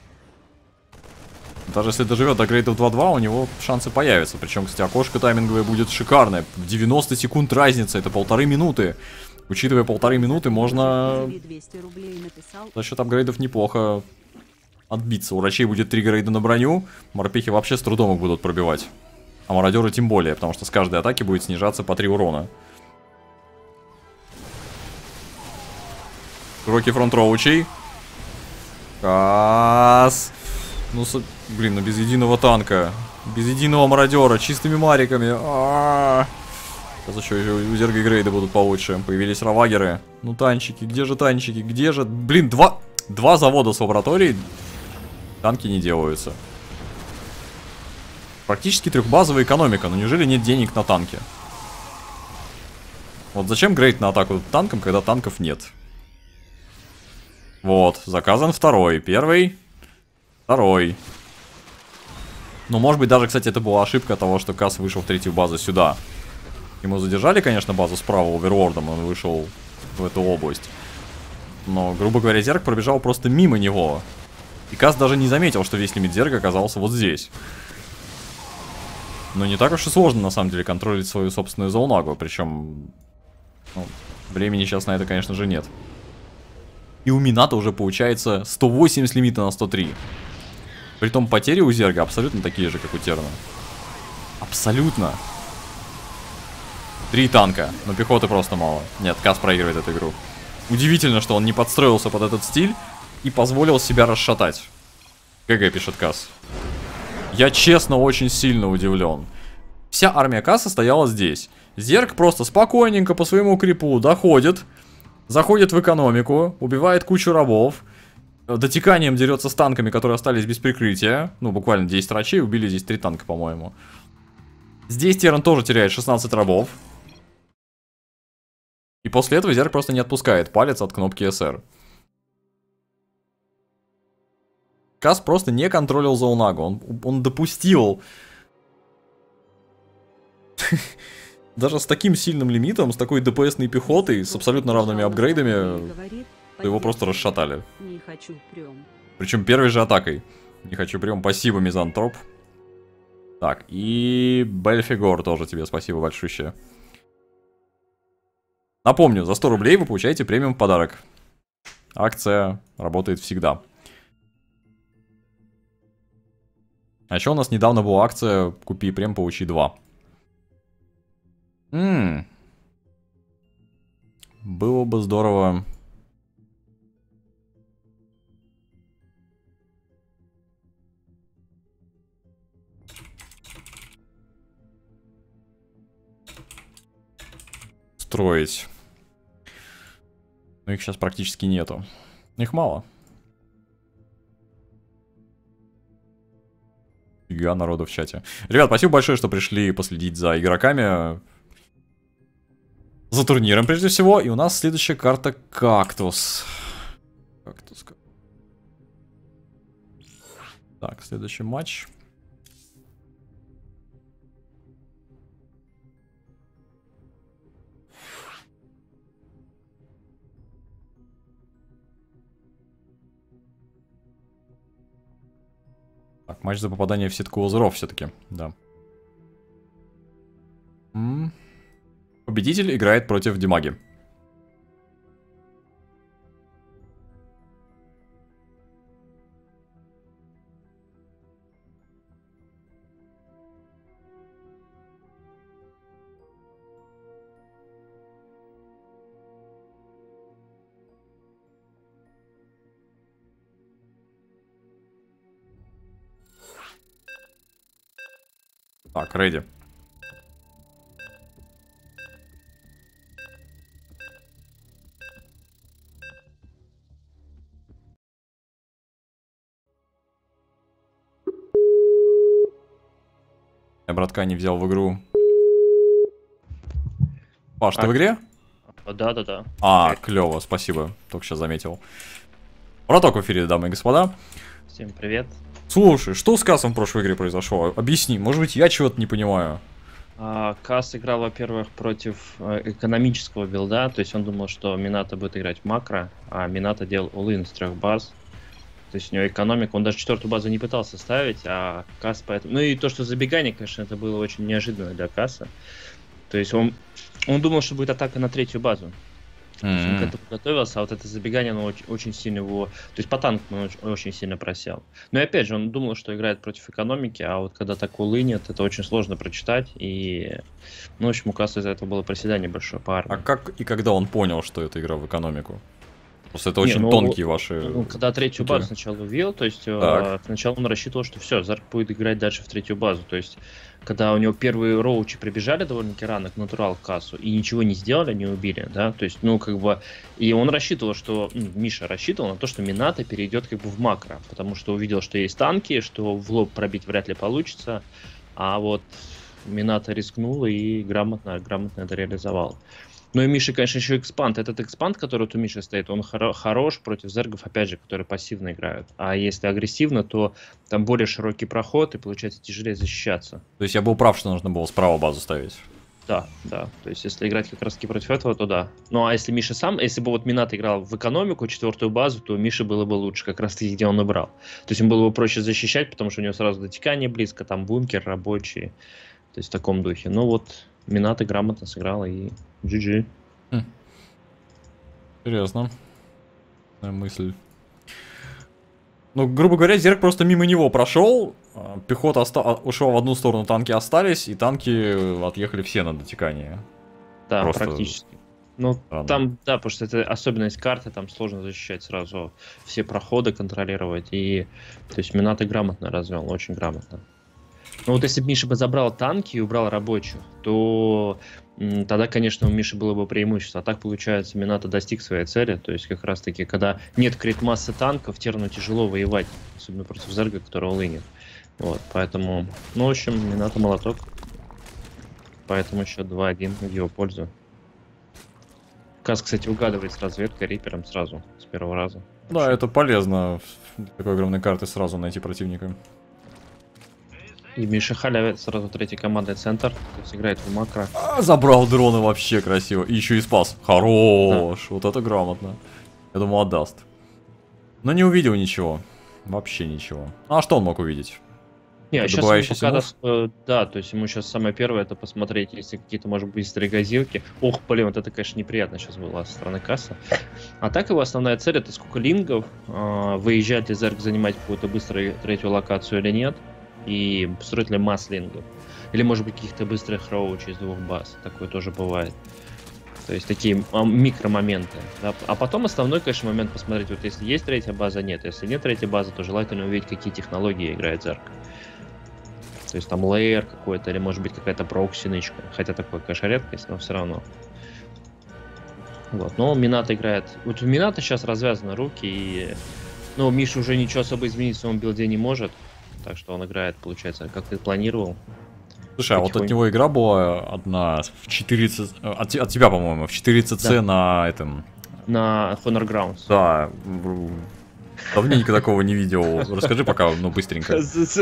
Даже если доживет до грейдов 2-2, у него шансы появятся. Причем, кстати, окошко тайминговое будет шикарное. 90 секунд разница, это 1,5 минуты. Учитывая 1,5 минуты, можно за счет апгрейдов неплохо отбиться. У рачей будет 3 грейда на броню. Морпехи вообще с трудом их будут пробивать. А мародеры тем более, потому что с каждой атаки будет снижаться по 3 урона. Широкий фронт роучей. Кас. Ну, блин, ну без единого танка. Без единого мародера, чистыми мариками. Сейчас еще у Зерга и Грейда будут получше. Появились равагеры. Ну, танчики, где же танчики? Где же... Блин, два завода с лабораторией. Танки не делаются. Практически трехбазовая экономика. Но неужели нет денег на танки? Вот зачем Грейд на атаку танком, когда танков нет? Вот, заказан второй. Первый. Второй. Ну, может быть, даже, кстати, это была ошибка того, что Касс вышел в третью базу сюда. Ему задержали, конечно, базу справа овервордом, он вышел в эту область. Но, грубо говоря, Зерг пробежал просто мимо него. И Касс даже не заметил, что весь лимит Зерга оказался вот здесь. Но не так уж и сложно, на самом деле, контролить свою собственную зоонагу. Причем, ну, времени сейчас на это, конечно же, нет. И у Мината уже получается 180 лимита на 103. Притом потери у Зерга абсолютно такие же, как у Терна. Абсолютно. 3 танка, но пехоты просто мало. Нет, Касс проигрывает эту игру. Удивительно, что он не подстроился под этот стиль и позволил себя расшатать. ГГ, пишет Касс. Я честно очень сильно удивлен. Вся армия Касса стояла здесь. Зерг просто спокойненько по своему крипу доходит, заходит в экономику, убивает кучу рабов, дотеканием дерется с танками, которые остались без прикрытия. Ну, буквально 10 рачей, убили здесь 3 танка, по-моему. Здесь Терн тоже теряет 16 рабов. И после этого Зерг просто не отпускает палец от кнопки СР. Касс просто не контролил зоонагу. Он допустил... Даже с таким сильным лимитом, с такой ДПСной пехотой, с абсолютно равными апгрейдами, его просто расшатали. Не хочу прям. Причем первой же атакой. Не хочу прям. Спасибо, Мизантроп. Так, и Бельфигор тоже тебе спасибо большущее. Напомню, за 100 рублей вы получаете премиум в подарок. Акция работает всегда. А еще у нас недавно была акция «Купи прем, получи 2». Было бы здорово. Строить. Но их сейчас практически нету. Их мало. Фига народу в чате. Ребят, спасибо большое, что пришли последить за игроками. За турниром, прежде всего. И у нас следующая карта Кактус. Так, следующий матч. Так, матч за попадание в сетку лазеров все-таки, да. Победитель играет против Димаги. Так, ready. Я братка не взял в игру. Паш, ты в игре? Да. Клево, спасибо. Только сейчас заметил. Браток в эфире, дамы и господа. Всем привет. Слушай, что с Кассом в прошлой игре произошло? Объясни, может быть, я чего-то не понимаю. Касс играл, во-первых, против экономического билда, то есть он думал, что Минато будет играть в макро, а Минато делал all-in с 3 баз. То есть у него экономика, он даже 4-ю базу не пытался ставить, а Касс поэтому... Ну и то, что забегание, конечно, это было очень неожиданно для Касса. То есть он думал, что будет атака на 3-ю базу. Он к этому готовился, а вот это забегание, оно очень сильно его... То есть по танку он очень сильно просел. Но и опять же, он думал, что играет против экономики, а вот когда такой лынет, это очень сложно прочитать. И, ну, в общем, у Касса из-за этого было проседание большое по армии. А как и когда он понял, что это игра в экономику? Просто это очень тонкие ваши... Ну, когда третью базу сначала увидел, то есть сначала он рассчитывал, что все, Зерк будет играть дальше в третью базу. То есть, когда у него первые роучи прибежали довольно-таки рано к натурал кассу и ничего не сделали, не убили, да, то есть, ну, как бы, и он рассчитывал, что, Миша рассчитывал на то, что Минато перейдет как бы в макро, потому что увидел, что есть танки, что в лоб пробить вряд ли получится, а вот Минато рискнул и грамотно это реализовал. Ну и Миша, конечно, еще экспанд. Этот экспанд, который вот у Миши стоит, он хорош против зергов, опять же, которые пассивно играют. А если агрессивно, то там более широкий проход и получается тяжелее защищаться. То есть я был прав, что нужно было справа базу ставить. Да. То есть если играть как раз таки против этого, то да. Ну а если Миша сам, если бы вот Минато играл в экономику, четвертую базу, то Мише было бы лучше, как раз таки, где он играл. То есть ему было бы проще защищать, потому что у него сразу дотекание близко, там бункер рабочий. То есть в таком духе. Ну вот, Минато грамотно сыграл и GG. Интересно. Мысль. Ну, грубо говоря, Зерк просто мимо него прошел, пехота ушла в одну сторону, танки остались, и танки отъехали все на дотекание. Да, просто... практически. Ну, там, да, потому что это особенность карты, там сложно защищать сразу все проходы, контролировать, и, то есть, Минато грамотно развел, очень грамотно. Ну вот если бы Миша бы забрал танки и убрал рабочих, то тогда, конечно, у Миши было бы преимущество. А так, получается, Минато достиг своей цели. То есть, как раз таки, когда нет крит-массы танков, Терну тяжело воевать. Особенно против Зерга, который лынет. Вот, поэтому, ну, в общем, Минато молоток. Поэтому счет 2-1 в его пользу. Каз, кстати, угадывает с разведкой Рипером сразу, с первого раза. Да, это полезно в такой огромной карты сразу найти противника. И Миша халявит сразу третьей командой центр, то есть играет в макро. Забрал дрона вообще красиво. И еще и спас. Хорош. Да. Вот это грамотно. Я думал, отдаст. Но не увидел ничего. Вообще ничего. А что он мог увидеть? Не, сейчас ему пока, да, то есть ему сейчас самое первое это посмотреть, если какие-то, может быть, быстрые газилки. Ох, блин, вот это, конечно, неприятно сейчас было со стороны касса. А так его основная цель это сколько лингов, выезжать ли Зерк занимать какую-то быструю третью локацию или нет. И строить ли масс-лингов. Или, может быть, каких-то быстрых роучей из двух баз. Такое тоже бывает. То есть такие микромоменты. Да? А потом основной, конечно, момент посмотреть, вот если есть третья база, нет. Если нет третьей базы, то желательно увидеть, какие технологии играет Зерк. То есть там лейер какой-то, или может быть какая-то прокси-нычка. Хотя такое, конечно, редкость, но все равно. Вот. Но Минато играет... Вот у Минато сейчас развязаны руки, и... Ну, Миша уже ничего особо изменить в своем билде не может. Так что он играет, получается, как ты планировал. Слушай, а вот от него игра была одна в 4 от тебя, по-моему, в 4 ЦЦ да. На этом... На Honor Grounds. Да. Давненько такого не видел. Расскажи пока, ну, быстренько.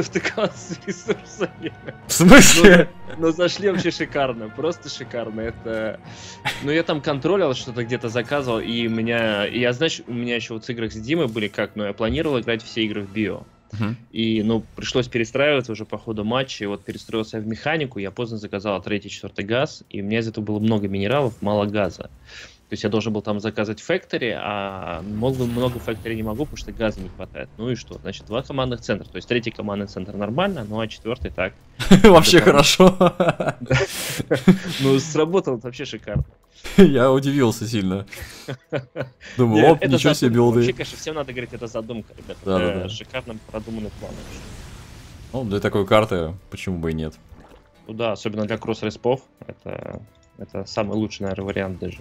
В смысле? Ну, зашли вообще шикарно, просто шикарно. Это... Ну, я там контролил, что-то где-то заказывал, и у меня... Я, знаешь, у меня еще вот с играх с Димой были как, но я планировал играть все игры в био. И, ну, пришлось перестраиваться уже по ходу матча, и вот перестроился я в механику, я поздно заказал 3-4 газ, и у меня из этого было много минералов, мало газа. То есть я должен был там заказать фэктори, а много фэктори не могу, потому что газа не хватает. Ну и что? Значит, 2 командных центра. То есть 3-й командный центр нормально, ну а 4-й так. Вообще хорошо. Ну, сработало вообще шикарно. Я удивился сильно. Думаю, оп, ничего себе билды. Вообще, конечно, всем надо говорить, это задумка, ребята. Это шикарно продуманный план. Ну, для такой карты, почему бы и нет. Ну да, особенно для кросс-респов. Это самый лучший, наверное, вариант даже.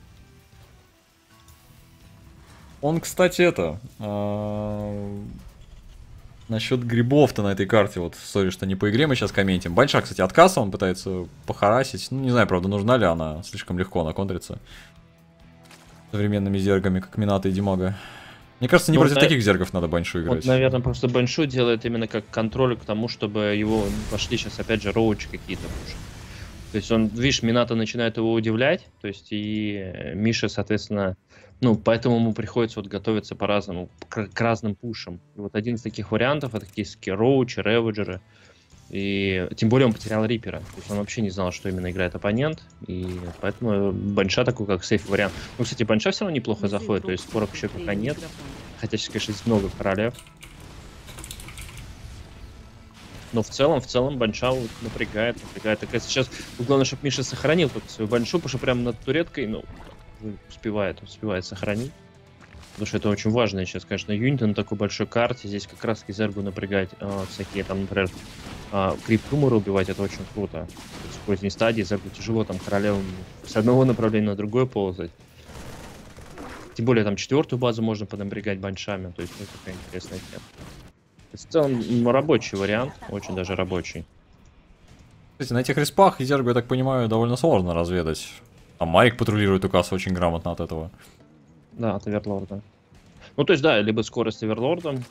Он, кстати, насчет грибов-то на этой карте, вот, сори, что не по игре мы сейчас комментим. Банша, кстати, от касса он пытается похарасить. Ну, не знаю, правда, нужна ли она, слишком легко она контрится. Современными зергами, как Минато и Димага. Мне кажется, не против таких зергов надо Баншу играть. Вот, наверное, просто Баншу делает именно как контроль к тому, чтобы его пошли сейчас, опять же, роучи какие-то пушить. То есть он, видишь, Минато начинает его удивлять, то есть и Миша, соответственно, ну, поэтому ему приходится вот готовиться по-разному, к разным пушам. И вот один из таких вариантов, это такие роучи, реводжеры, и тем более он потерял Рипера, то есть он вообще не знал, что именно играет оппонент, и поэтому Банша такой как сейф-вариант. Ну, кстати, Банша все равно неплохо заходит, то есть споров еще пока нет, хотя сейчас, конечно, есть много королев. Но в целом Банша вот напрягает. Так сейчас главное, чтобы Миша сохранил только свою Баншу, потому что прямо над туреткой, ну, успевает сохранить. Потому что это очень важно сейчас, конечно, юниты на такой большой карте. Здесь как раз Зергу напрягать всякие там, например, криптуморы убивать, это очень круто. То есть в поздней стадии Зергу тяжело там королевам с одного направления на другое ползать. Тем более там 4-ю базу можно поднапрягать баншами, то есть это такая интересная тема. В целом рабочий вариант, очень даже рабочий. Кстати, на этих респах Зергу, я так понимаю, довольно сложно разведать. Там Марик патрулирует указ очень грамотно от этого. Да, от Оверлорда. Ну, то есть, да, либо скорость Оверлордом,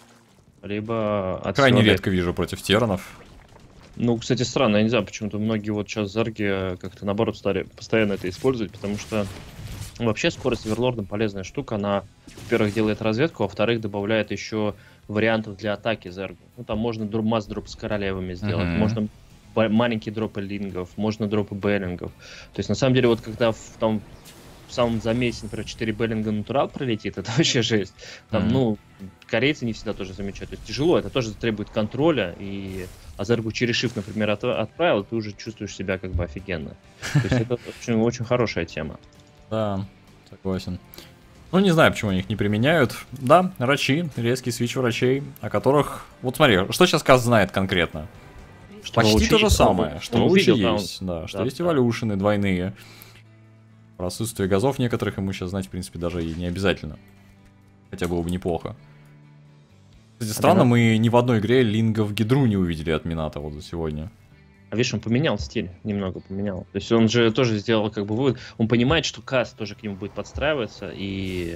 либо от Крайне всего редко вижу против Терранов. Ну, кстати, странно, я не знаю, почему-то многие вот сейчас Зерги как-то наоборот стали постоянно это использовать, потому что вообще скорость Оверлордом полезная штука, она, во-первых, делает разведку, а во-вторых, добавляет еще вариантов для атаки Зергу. Ну, там можно масс-дроп с королевами сделать, можно маленькие дропы лингов, можно дропы беллингов. То есть, на самом деле, вот когда в самом замесе, например, 4 беллинга натурал пролетит, это вообще жесть. Там, ну, корейцы не всегда тоже замечают. То есть тяжело, это тоже требует контроля, и Зергу через shift, например, отправил, ты уже чувствуешь себя как бы офигенно. То есть это очень, очень хорошая тема. Да, согласен. Ну, не знаю, почему они их не применяют. Да, рачи, резкий свич врачей, о которых... Вот смотри, что сейчас Каз знает конкретно? Что Почти то же есть, самое, что увидел, есть, да, что есть эволюшены двойные. Про отсутствие газов некоторых ему сейчас знать, в принципе, даже и не обязательно. Хотя было бы неплохо. Кстати, странно, мы ни в одной игре лингов Гидру не увидели от Мината вот за сегодня. А видишь, он поменял стиль, немного поменял. То есть он же тоже сделал как бы вывод. Он понимает, что Каз тоже к нему будет подстраиваться и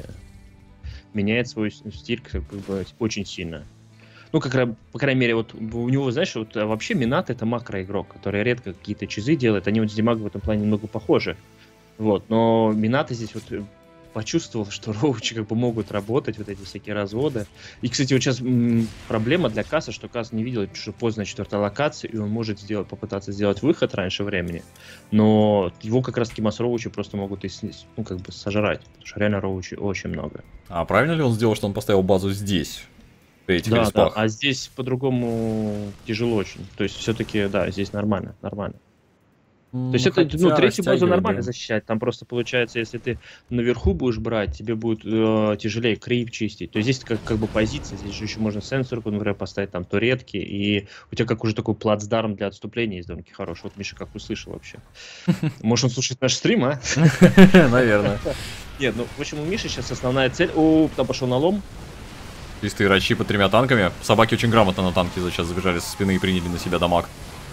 меняет свой стиль как бы очень сильно. Ну, по крайней мере, вот у него, знаешь, вот вообще Минат это макроигрок, который редко какие-то чизы делает. Они вот с Димагом в этом плане немного похожи. Вот, но Минато здесь вот почувствовал, что роучи как бы могут работать, вот эти всякие разводы. И, кстати, вот сейчас проблема для Каса, что Кас не видел, что поздно 4-я локация, и он может попытаться сделать выход раньше времени, но его как раз таки масс роучи просто могут ну, как бы сожрать, потому что реально роучи очень много. А правильно ли он сделал, что он поставил базу здесь? При этих респах? Да, а здесь по-другому тяжело очень. То есть все-таки, да, здесь нормально. То есть это, ну, третью базу нормально защищать. Там просто получается, если ты наверху будешь брать, тебе будет тяжелее крип чистить. То есть здесь как бы позиция, здесь же еще можно сенсорку, например, поставить, там туретки, и у тебя как уже такой плацдарм для отступления есть довольно хороший. Вот Миша как услышал вообще. Может, он слушает наш стрим, а? Наверное. Нет, ну, в общем, у Миши сейчас основная цель... О, там пошел налом. Чистые рачи под 3 танками. Собаки очень грамотно на танки сейчас забежали со спины и приняли на себя дамаг.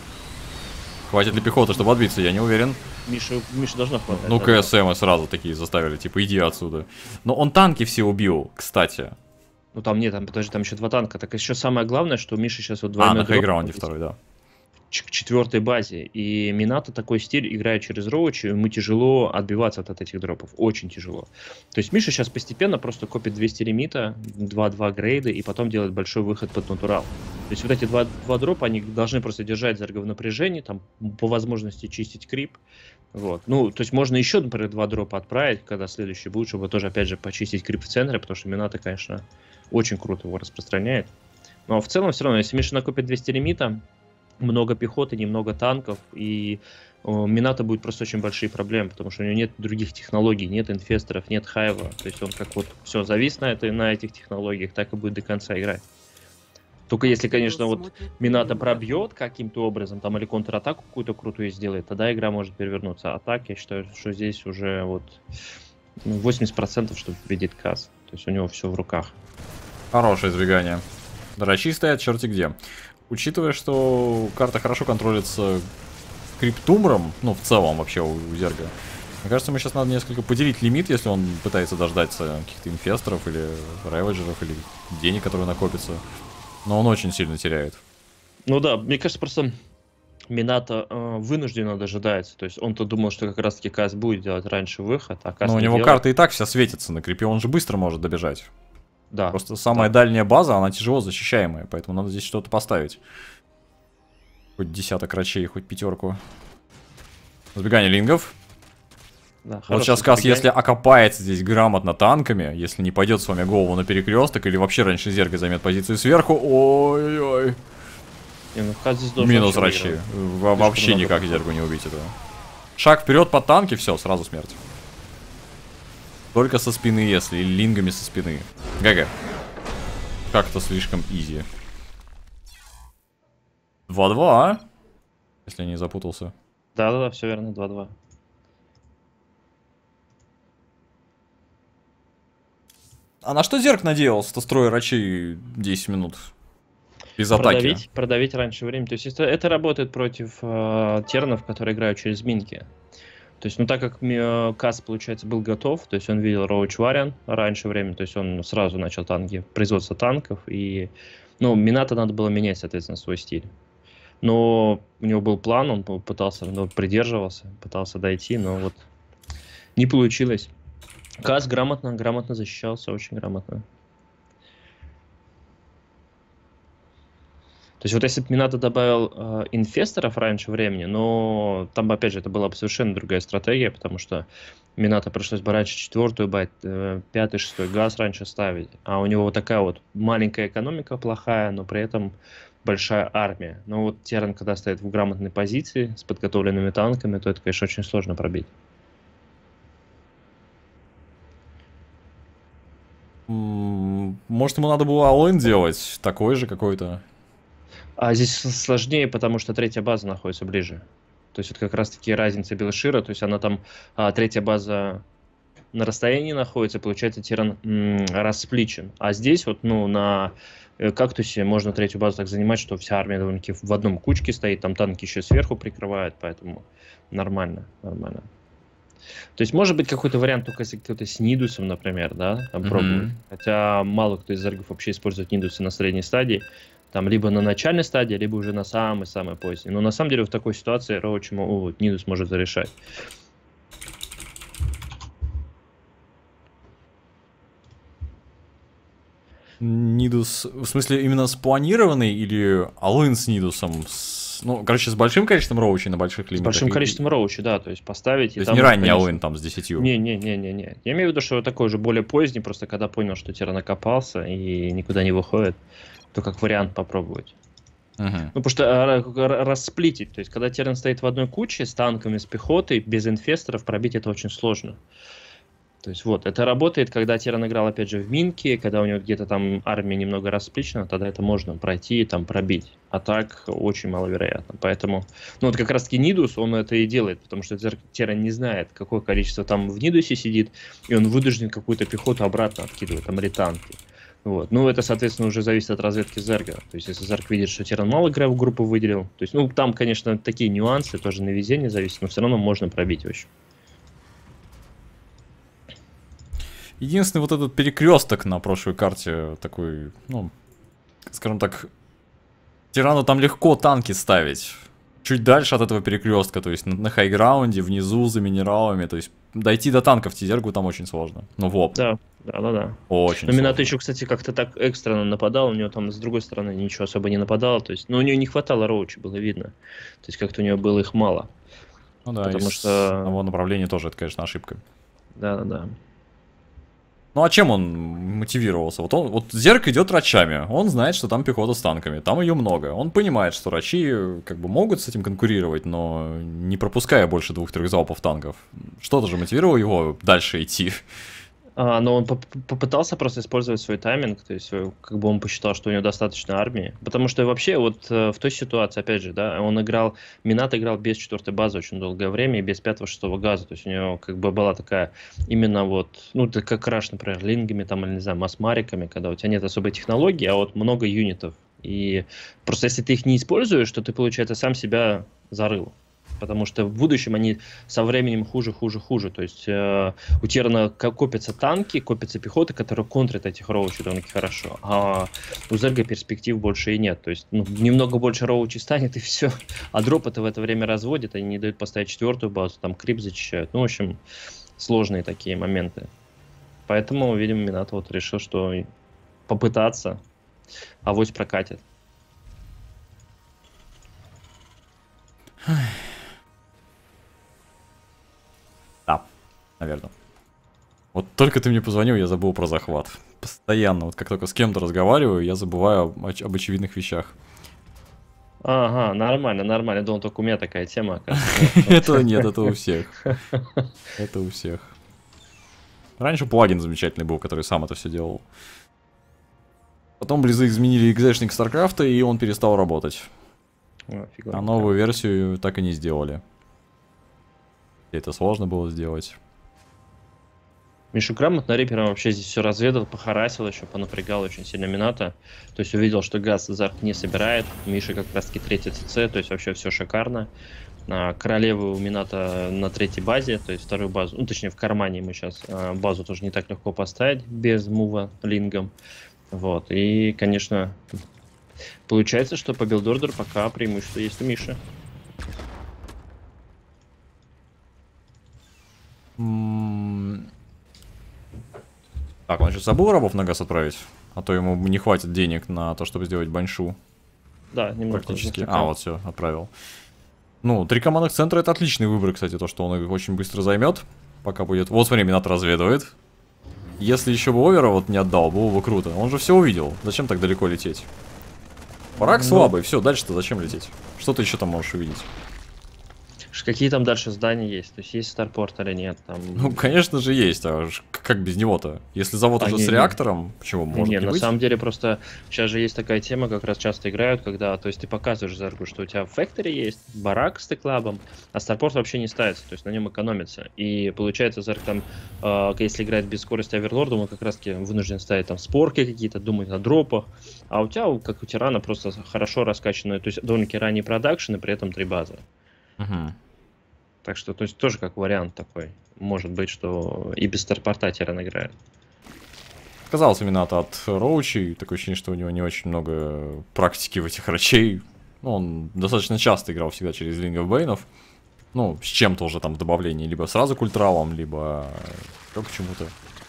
Хватит ли пехоты, чтобы отбиться, я не уверен. Миша должна хватать. Ну, КСМ сразу такие заставили, типа, иди отсюда. Но он танки все убил, кстати. Ну, там нет, подожди, там еще 2 танка. Так еще самое главное, что у Миши сейчас вот двойной на хайграунде второй, да. К 4-й базе. И Минато такой стиль, играя через роучи, ему тяжело отбиваться от этих дропов. Очень тяжело. То есть Миша сейчас постепенно просто копит 200 лимита, 2-2 грейда, и потом делает большой выход под натурал. То есть вот эти два дропа, они должны просто держать Зерга в напряжении, там по возможности чистить крип. Вот. Ну, то есть можно еще, например, 2 дропа отправить, когда следующий будет, чтобы тоже, опять же, почистить крип в центре, потому что Минато, конечно, очень круто его распространяет. Но в целом, все равно, если Миша накопит 200 лимита, много пехоты, немного танков, и у Минато будет просто очень большие проблемы, потому что у него нет других технологий, нет инфесторов, нет хайва. То есть он как вот все завис на этих технологиях, так и будет до конца играть. Только если, конечно, вот Минато пробьет каким-то образом, там, или контратаку какую-то крутую сделает, тогда игра может перевернуться. А так, я считаю, что здесь уже вот 80%, что победит Каз. То есть у него все в руках. Хорошее избегание. Драчи стоят черти где. Учитывая, что карта хорошо контролится криптумром, ну, в целом вообще у Зерга, мне кажется, мы сейчас надо несколько поделить лимит, если он пытается дождаться каких-то инфесторов или реведжеров, или денег, которые накопятся. Но он очень сильно теряет. Ну да, мне кажется, просто Минато вынужденно дожидается. То есть он-то думал, что как раз-таки Каз будет делать раньше выход, а Каз но у него делает. карта и так вся светится на крипе, он же быстро может добежать. Да. Просто самая дальняя база, она тяжело защищаемая, поэтому надо здесь что-то поставить. Хоть десяток рачей, хоть 5-ку. Сбегание лингов. Да, вот сейчас Каз, если окопается здесь грамотно танками, если не пойдет с вами голову на перекресток, или вообще раньше Зерга займет позицию сверху, ой-ой. Минус рачи. Вообще никак Зергу не убить этого. Шаг вперед под танки, все, сразу смерть. Только со спины, если, или лингами со спины. ГГ. Как-то слишком изи. 2-2, если я не запутался. Да-да-да, все верно, 2-2. А на что Зерк надеялся-то, строя рачей 10 минут? Без атаки. Продавить раньше времени. То есть это работает против тернов, которые играют через минки. То есть, ну так как Кас, получается, был готов, то есть он видел Роуч Вариан раньше времени, то есть он сразу начал производство танков, и, ну, Минато надо было менять, соответственно, свой стиль. Но у него был план, он пытался, ну, придерживался, пытался дойти, но вот не получилось. Кас грамотно защищался, очень грамотно. То есть вот если бы Минато добавил инфесторов раньше времени, но там, опять же, это была бы совершенно другая стратегия, потому что Минато пришлось бы раньше 4-ю бать, 5-й, 6-й газ раньше ставить, а у него вот такая вот маленькая экономика плохая, но при этом большая армия. Но вот Терран, когда стоит в грамотной позиции, с подготовленными танками, то это, конечно, очень сложно пробить. Может, ему надо было all-in делать, такой же какой-то? А здесь сложнее, потому что 3-я база находится ближе. То есть вот как раз-таки разница Белшира, то есть она там, 3-я база на расстоянии находится, получается Терран распличен. А здесь вот, ну, на Кактусе можно 3-ю базу так занимать, что вся армия довольно-таки в одном кучке стоит, там танки еще сверху прикрывают, поэтому нормально. То есть может быть какой-то вариант, только если кто-то с Нидусом, например, да, там пробует. Хотя мало кто из зергов вообще использует Нидусы на средней стадии. Там либо на начальной стадии, либо уже на самой-самой поздней. Но на самом деле в такой ситуации Роуч Нидус может зарешать. Нидус, в смысле, именно спланированный или all-in с Нидусом? Ну, короче, с большим количеством роучей на больших лимитах? С большим количеством роучей, да, то есть поставить... То есть не ранний all-in там с 10? Не. Я имею в виду, что такой же более поздний, просто когда понял, что Терран накопался и никуда не выходит, то как вариант попробовать. Ну, потому что расплитить, то есть когда Терран стоит в одной куче с танками, с пехотой, без инфесторов, пробить это очень сложно. То есть вот, это работает, когда Терран играл, опять же, в минке, когда у него где-то там армия немного расплечена, тогда это можно пройти и там пробить. А так очень маловероятно. Поэтому, ну вот как раз-таки Нидус, он это и делает, потому что Терран не знает, какое количество там в Нидусе сидит, и он вынужден какую-то пехоту обратно откидывать, там ретанки. Вот. Ну, это, соответственно, уже зависит от разведки Зерга. То есть, если Зерг видит, что Терран мало игры в группу выделил, то есть, ну, там, конечно, такие нюансы, тоже на везение зависит, но все равно можно пробить очень. Единственный вот этот перекресток на прошлой карте такой, ну, скажем так, Тирану там легко танки ставить. Чуть дальше от этого перекрестка, то есть на хайграунде, внизу, за минералами, то есть дойти до танков Тизергу там очень сложно. Ну, в лоб. Да. Очень Но Минато еще, кстати, как-то так экстренно нападал, у него там с другой стороны ничего особо не нападало, то есть, но у него не хватало роучи, было видно. То есть, как-то у него было их мало. Ну да, потому из что... одного направления тоже, это, конечно, ошибка. Да. Ну а чем он мотивировался? Вот Зерк идет рачами, он знает, что там пехота с танками, там ее много. Он понимает, что рачи как бы могут с этим конкурировать, но не пропуская больше 2-3 залпов танков. Что-то же мотивировало его дальше идти. Но он попытался просто использовать свой тайминг, то есть как бы он посчитал, что у него достаточно армии, потому что вообще вот в той ситуации, опять же, да, Минато играл без 4-й базы очень долгое время и без 5-6 газа, то есть у него как бы была такая именно вот, ну это как раш, например, лингами там или не знаю, масмариками, когда у тебя нет особой технологии, а вот много юнитов, и просто если ты их не используешь, то ты, получается, сам себя зарыл. Потому что в будущем они со временем хуже. То есть у Террана копятся танки, копятся пехота, которые контрят этих роучей довольно-таки хорошо. А у Зерга перспектив больше и нет. То есть немного больше роучей станет и все. А дроп это в это время разводит, они не дают поставить 4-ю базу, там крип зачищают. Ну, в общем, сложные такие моменты. Поэтому, видимо, Минато вот решил, что попытаться, авось прокатит. Да, наверное. Вот только ты мне позвонил, я забыл про захват. Постоянно, вот как только с кем-то разговариваю, я забываю об очевидных вещах. Ага, нормально. Думал, только у меня такая тема, Это нет, это у всех. Это у всех. Раньше плагин замечательный был, который сам это все делал. Потом Близы изменили экзешник Старкрафта, и он перестал работать. А новую версию так и не сделали. И это сложно было сделать. Миша грамотно Рипером вообще здесь все разведал, похарасил еще, понапрягал очень сильно Минато. То есть увидел, что газ Зарк не собирает. Миша как раз таки третий ЦЦ, то есть вообще все шикарно. Королевы у Минато на третьей базе, то есть вторую базу, ну точнее в кармане мы сейчас базу тоже не так легко поставить без мува лингом. Вот, и конечно, получается, что по билдордеру пока преимущество есть у Миши. Так, он сейчас забыл рабов на газ отправить? А то ему не хватит денег на то, чтобы сделать баньшу. Да, немного. Практически. А, вот все, отправил. Ну, 3 командных центра это отличный выбор, кстати, то, что он их очень быстро займет. Пока будет. Вот смотри, Минато разведывает. Если еще бы овера вот не отдал, было бы круто. Он же все увидел. Зачем так далеко лететь? Барак слабый, все, дальше-то зачем лететь? Что ты еще там можешь увидеть? Какие там дальше здания есть? То есть есть Старпорт или нет? Там... Ну, конечно же, есть. А как без него-то? Если завод уже с реактором, почему может не на быть? самом деле просто сейчас же есть такая тема, как раз часто играют, когда, то есть ты показываешь Заргу, что у тебя в Factory есть барак с теклабом, а Старпорт вообще не ставится, то есть на нем экономится. И получается, Зарг там, если играет без скорости оверлорда, он как раз таки вынужден ставить там спорки какие-то, думать о дропах, а у тебя, как у тирана, просто хорошо раскачанные, то есть довольно-таки ранний продакшн и при этом 3 базы. Угу. Так что, то есть, тоже как вариант такой. Может быть, что и без Старпорта тиран играет. Отказался Минато от Роучи. Такое ощущение, что у него не очень много практики в этих рачей. Ну, он достаточно часто играл всегда через Лингов Бейнов. Ну, с чем-то уже там в добавлении. Либо сразу к ультралам, либо к чему-то.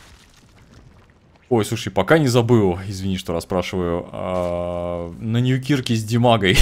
Ой, слушай, пока не забыл. Извини, что расспрашиваю. На Ньюкирке с Димагой.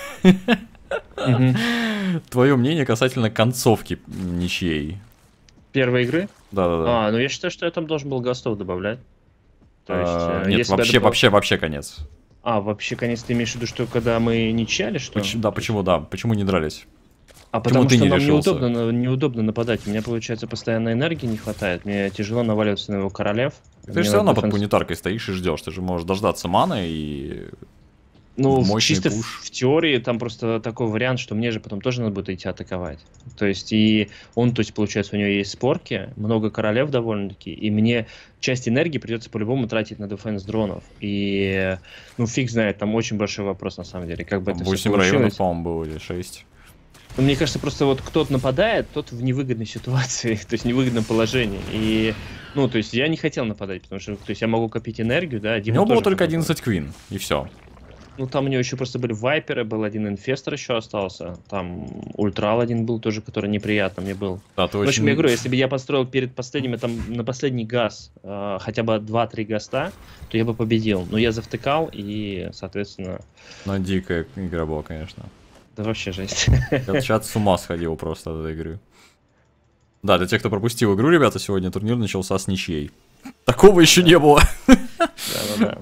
Твое мнение касательно концовки ничьей? Первой игры? Да. Ну я считаю, что я там должен был гастов добавлять. То есть, нет, вообще конец. Вообще конец ты имеешь в виду, что когда мы ничьяли, что? Почему да? Почему не дрались? Потому что нам неудобно нападать. У меня, получается, постоянно энергии не хватает. Мне тяжело наваливаться на его королев. Ты же все равно под пунитаркой стоишь и ждешь. Ты же можешь дождаться маны и... Ну, чисто в теории там просто такой вариант, что мне же потом тоже надо будет идти атаковать. То есть, и он, то есть, получается, у него есть спорки, много королев довольно-таки, и мне часть энергии придется по-любому тратить на дефенс дронов. И, ну, фиг знает, там очень большой вопрос, на самом деле, как бы это 8 районов, по-моему, было, или 6. Ну, мне кажется, просто вот кто-то нападает, тот в невыгодной ситуации, то есть, в невыгодном положении. И, ну, то есть, я не хотел нападать, потому что, то есть, я могу копить энергию, да. У него было только 11 квин, и все. Ну, там у него еще просто были вайперы, был один инфестор еще остался. Там ультрал один был тоже, который неприятно мне был. Да, в общем, я говорю, если бы я построил перед последним, там, на последний газ хотя бы 2-3 гаста, то я бы победил. Но я завтыкал и, соответственно... Ну, дикая игра была, конечно. Да вообще жесть. Чат с ума сходил просто от этой игры. Да, для тех, кто пропустил игру, ребята, сегодня турнир начался с ничьей. Такого еще не было. Да.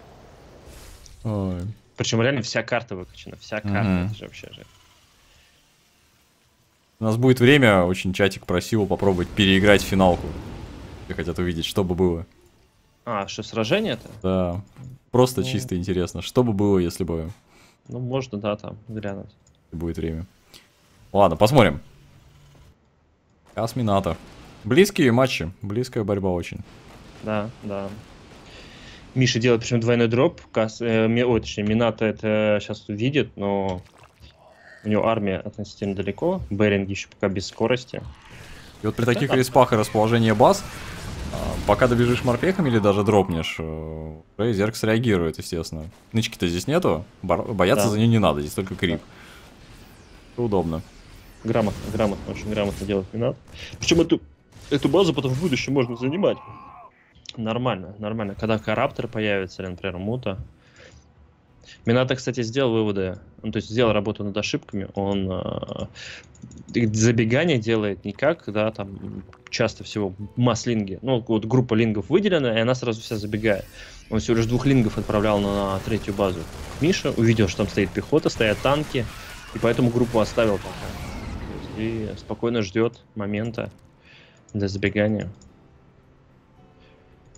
Причем реально вся карта выкачана, вся карта, это же вообще же. У нас будет время, очень чатик просил попробовать переиграть финалку. Все хотят увидеть, что бы было. Что сражение-то? Да, просто чисто интересно, что бы было, если бы... Ну, можно, да, там, глянуть. Будет время. Ладно, посмотрим. Минато. Близкие матчи, близкая борьба очень. Да. Миша делает, причем двойной дроп. Точнее, Минато это сейчас видит, но у него армия относительно далеко. Беринг еще пока без скорости. И вот при таких респах и расположении баз, пока добежишь морпехами или даже дропнешь, Зерк среагирует, естественно. Нычки-то здесь нету, бояться за нее не надо, здесь только крип. Удобно. Грамотно, очень грамотно делает Минато. Причем эту базу потом в будущем можно занимать. Нормально. Когда Караптор появится, или, например, Мута. Минато, кстати, сделал выводы, то есть сделал работу над ошибками. Он забегание делает не как, да, там часто всего масс-линги. Ну, вот группа лингов выделена, и она сразу вся забегает. Он всего лишь 2 лингов отправлял на 3-ю базу. Миша увидел, что там стоит пехота, стоят танки, и поэтому группу оставил пока. И спокойно ждет момента для забегания.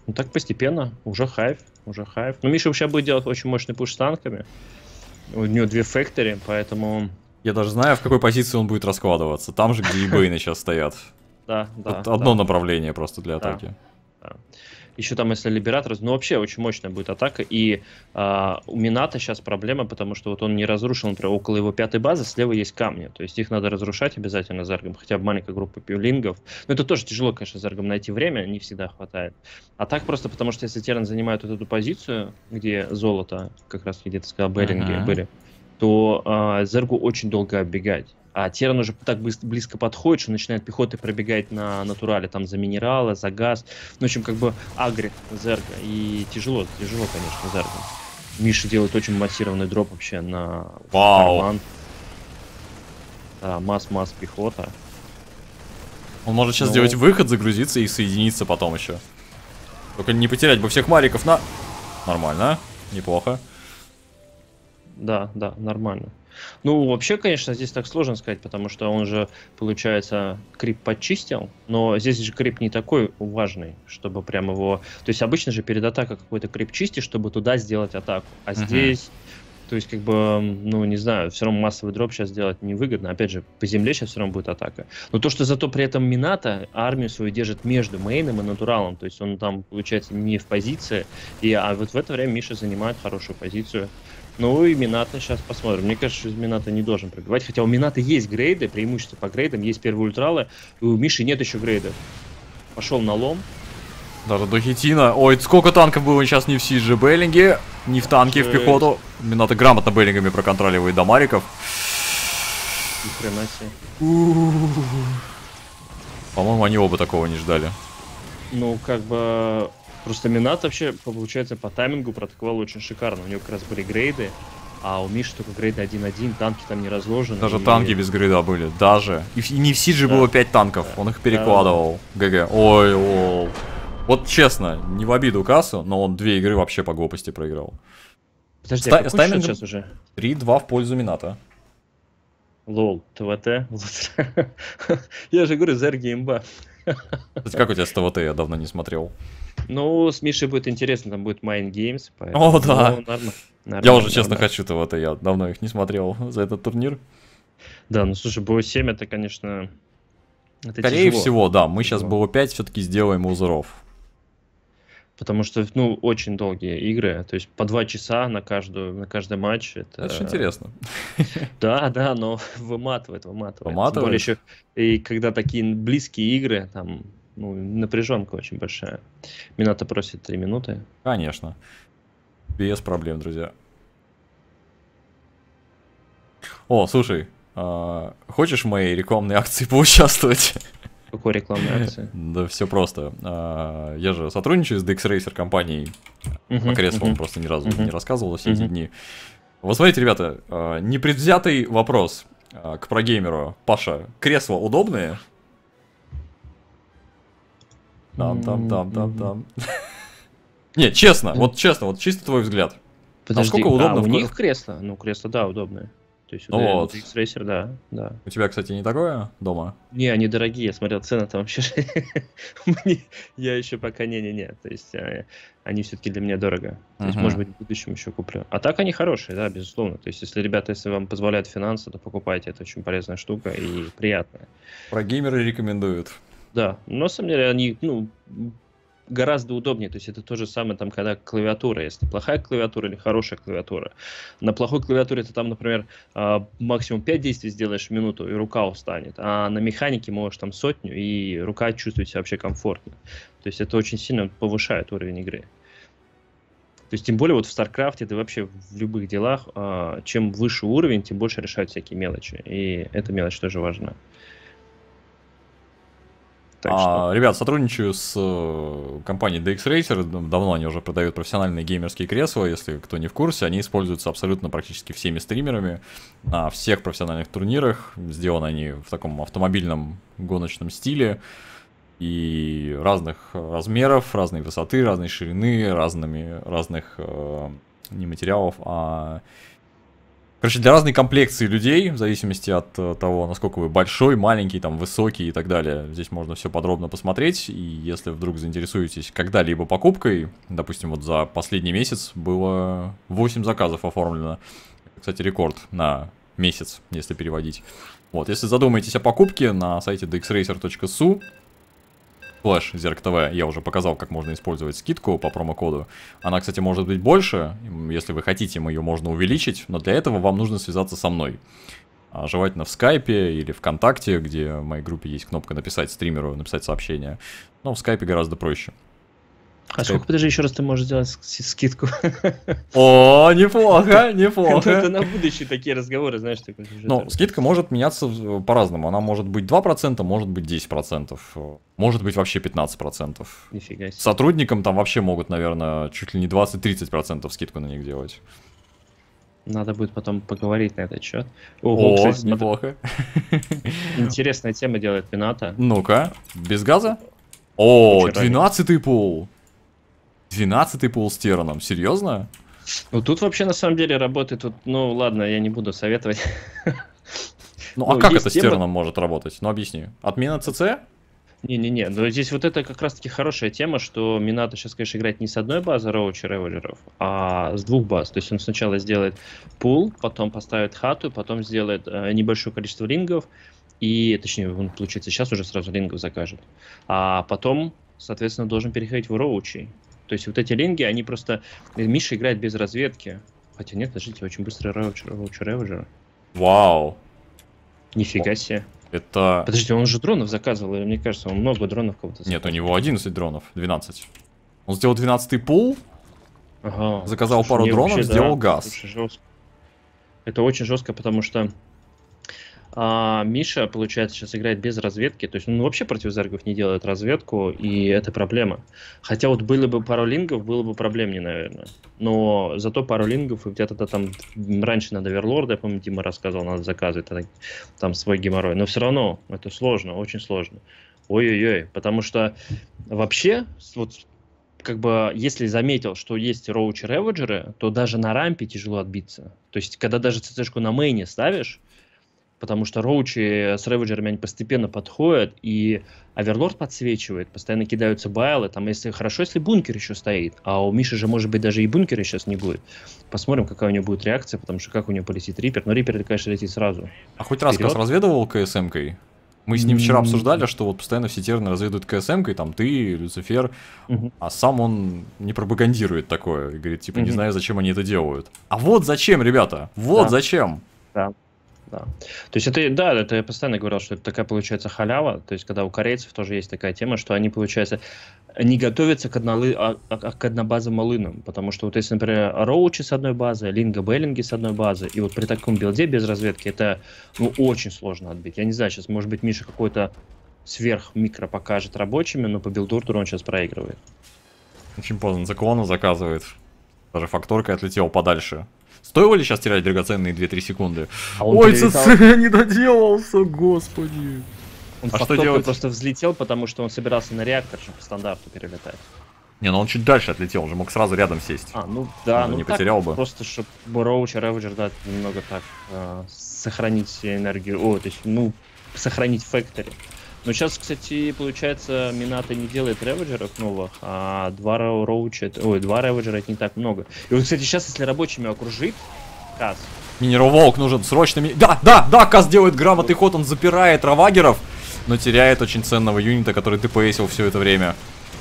Ну так постепенно, уже хайп, уже хайп. Но Миша сейчас будет делать очень мощный пуш с танками. У него 2 фэктори, поэтому... Я даже знаю, в какой позиции он будет раскладываться. Там же, где и Бейны сейчас стоят. Да, да. Вот одно направление просто для атаки. Да. Еще там, если Либератор, ну вообще очень мощная будет атака. И у Мината сейчас проблема, потому что вот он не разрушил, например, около его 5-й базы слева есть камни. То есть их надо разрушать обязательно зергом, хотя бы маленькая группа пилингов. Но это тоже тяжело, конечно, зергом найти время, не всегда хватает. А так просто потому, что если Терран занимает вот эту позицию, где золото, как раз где ты сказал, Беллинги были, то зергу очень долго оббегать. А Терран уже так близко подходит, что начинает пехоты пробегать на натурале, там за минералы, за газ. Ну, в общем, как бы агрит зерга. И тяжело, конечно, зергом. Миша делает очень массированный дроп вообще на карман. Да, масс пехота. Он может сейчас сделать выход, загрузиться и соединиться потом еще. Только не потерять бы всех мариков на... Нормально, неплохо. Да, нормально. Ну, вообще, конечно, здесь так сложно сказать, потому что он же, получается, крип подчистил, но здесь же крип не такой важный, чтобы прям его... То есть обычно же перед атакой какой-то крип чистишь, чтобы туда сделать атаку. А здесь, то есть, как бы, ну, не знаю, все равно массовый дроп сейчас делать невыгодно. Опять же, по земле сейчас все равно будет атака. Но то, что зато при этом Минато армию свою держит между мейном и натуралом, то есть он там, получается, не в позиции, а вот в это время Миша занимает хорошую позицию. Ну и Минато сейчас посмотрим. Мне кажется, что Минато не должен пробивать. Хотя у Минато есть грейды, преимущество по грейдам, есть первые ультралы. И у Миши нет еще грейдов. Пошел на лом. Даже до хитина. Ой, сколько танков было сейчас не в Сидже Беллинге, не в танке, в пехоту. Минато грамотно Беллингами проконтроливает до мариков. Ни хрена себе. По-моему, они оба такого не ждали. Ну, как бы... Просто Минато вообще, получается, по таймингу протокол очень шикарно. У него как раз были грейды, а у Миши только грейды 1-1, танки там не разложены. Даже танки без грейда были, даже. И не в Сидже было 5 танков, он их перекладывал. ГГ. Ой, лол. Вот честно, не в обиду Кассу, но он 2 игры вообще по глупости проиграл. Подожди, а какой счет сейчас уже? 3-2 в пользу Минато. Лол, ТВТ. Я же говорю, зерги имба. Кстати, как у тебя с ТВТ? Я давно не смотрел. Ну, с Мишей будет интересно, там будет Mind Games. О, да. Я уже, честно, нормально. хочу ТВТ, я давно их не смотрел за этот турнир. Да, ну слушай, BO7 это, конечно, это Скорее тяжело. всего, да, мы сейчас BO5 все-таки сделаем узоров. Потому что, ну, очень долгие игры, то есть по 2 часа на каждый матч. Это же интересно. Да, но выматывает. Тем более еще, и когда такие близкие игры, там, ну, напряженка очень большая. Минато просит 3 минуты. Конечно. Без проблем, друзья. О, слушай, хочешь в моей рекламной акции поучаствовать? Какой рекламной акции? Да все просто. Я же сотрудничаю с DX Racer компанией. По креслам просто ни разу не рассказывал все эти дни. Вот смотрите, ребята, непредвзятый вопрос к прогеймеру. Паша, кресла удобные? Там. Не, честно, вот чисто твой взгляд. Подожди, насколько удобно у них кресло? Ну, кресло, да, удобное. То есть вот. X-Racer, да. У тебя, кстати, не такое дома? Не, они дорогие, я смотрел цены там вообще. Я еще пока не. То есть они все-таки для меня дорого. То есть, может быть, в будущем еще куплю. А так они хорошие, да, безусловно. То есть, если вам позволяют финансы, то покупайте. Это очень полезная штука и приятная. Про геймеры рекомендуют. Да, но на самом деле они, гораздо удобнее. То есть это то же самое, там, когда клавиатура, если плохая клавиатура или хорошая клавиатура. На плохой клавиатуре ты там, например, максимум 5 действий сделаешь в минуту, и рука устанет. А на механике можешь там 100, и рука чувствует себя вообще комфортно. То есть это очень сильно повышает уровень игры. То есть тем более вот в StarCraft, да вообще в любых делах, чем выше уровень, тем больше решают всякие мелочи. И эта мелочь тоже важна. Ребят, сотрудничаю с компанией DX Racer. Давно они уже продают профессиональные геймерские кресла. Если кто не в курсе, они используются абсолютно практически всеми стримерами на всех профессиональных турнирах. Сделаны они в таком автомобильном гоночном стиле. И разных размеров, разной высоты, разной ширины, разных не материалов, а Короче, для разной комплекции людей, в зависимости от того, насколько вы большой, маленький, там, высокий и так далее, здесь можно все подробно посмотреть. И если вдруг заинтересуетесь когда-либо покупкой, допустим, вот за последний месяц было 8 заказов оформлено. Кстати, рекорд на месяц, если переводить. Вот, если задумаетесь о покупке, на сайте dxracer.su /ZerkTV я уже показал, как можно использовать скидку по промокоду. Она, кстати, может быть больше. Если вы хотите, ее можно увеличить. Но для этого вам нужно связаться со мной. Желательно в скайпе или ВКонтакте, где в моей группе есть кнопка написать стримеру, написать сообщение. Но в скайпе гораздо проще. А сколько, подожди, еще раз ты можешь сделать скидку? О, неплохо, неплохо. Это на будущее такие разговоры, знаешь, такой. Ну, скидка может меняться по-разному. Она может быть 2%, может быть 10%, может быть вообще 15%. Нифига себе. Сотрудникам там вообще могут, наверное, чуть ли не 20-30% скидку на них делать. Надо будет потом поговорить на этот счет. О, кстати, неплохо. интересная тема делает Минато. Ну-ка, без газа? О, Очень 12-й пул. 12-й пул с Тераном, серьезно? Ну тут вообще на самом деле работает, вот, ну ладно, я не буду советовать. Ну, а как это с Тераном может работать? Ну, объясни. Отмена ЦЦ? Не-не-не, но здесь вот это как раз-таки хорошая тема, что Минато сейчас, конечно, играет не с одной базы роуча реводжеров, а с двух баз. То есть он сначала сделает пул, потом поставит хату, потом сделает небольшое количество лингов, и, точнее, он, получается, сейчас уже сразу лингов закажет. А потом, соответственно, должен переходить в роучи. То есть вот эти линги, они просто... Миша играет без разведки. Хотя нет, подождите, очень быстрый реводжер. Вау. Нифига себе. Это... Подождите, он же дронов заказывал, или мне кажется, он много дронов кого-то заказывал. Нет, у него 11 дронов, 12. Он сделал 12-й пул, Ага. заказал пару Не, дронов, вообще, сделал да, газ. очень жестко. Это очень жестко, потому что Миша, получается, сейчас играет без разведки. То есть он вообще против зергов не делает разведку, и это проблема. Хотя вот было бы пару лингов, было бы проблемнее, наверное. Но зато пару лингов, и где-то там раньше надо верлорда, я помню, Дима рассказывал, надо заказывать там свой геморрой. Но все равно это сложно, очень сложно. Ой-ой-ой, потому что вообще, вот как бы, если заметил, что есть роучи-реводжеры, то даже на рампе тяжело отбиться. То есть, когда даже ЦЦшку на мейне ставишь, потому что роучи с реводжерами они постепенно подходят, и оверлорд подсвечивает, постоянно кидаются байлы, там, если хорошо, если бункер еще стоит, а у Миши же, может быть, даже и бункера сейчас не будет. Посмотрим, какая у него будет реакция, потому что как у него полетит Риппер, но Риппер, конечно, летит сразу. А хоть раз Вперед. Кас разведывал КСМ-кой? Мы с ним вчера обсуждали, что вот постоянно все терны разведывают КСМ-кой, там ты, Люцифер, а сам он не пропагандирует такое, и говорит, типа, не знаю, зачем они это делают. А вот зачем, ребята, вот зачем. Да. Да. То есть это, да, это я постоянно говорил, что это такая получается халява, то есть когда у корейцев тоже есть такая тема, что они, получается, не готовятся к однобазовым алынам, потому что вот если, например, роучи с одной базы, линга беллинги с одной базы, и вот при таком билде без разведки это, ну, очень сложно отбить. Я не знаю, сейчас, может быть, Миша какой-то сверх-микро покажет рабочими, но по билдуртуру он сейчас проигрывает. Очень поздно, заклона заказывает, даже факторкой отлетел подальше. Стоило ли сейчас терять драгоценные 2-3 секунды? Ой, ЦЦ не доделался, господи. Он что делать? Просто взлетел, потому что он собирался на реактор, чтобы по стандарту перелетать. Не, ну он чуть дальше отлетел, уже мог сразу рядом сесть. Ну да, не так, потерял бы. Просто, чтобы роучер, реводжер, да, немного так, сохранить энергию, то есть, ну, сохранить фэктори. Но сейчас, кстати, получается, Минато не делает реводжеров новых, а два реводжера это не так много. И вот, кстати, сейчас, если рабочими окружить Кас. Минерал Волк нужен срочно. Да, Кас делает грамотный ход, он запирает равагеров, но теряет очень ценного юнита, который ДПСил все это время.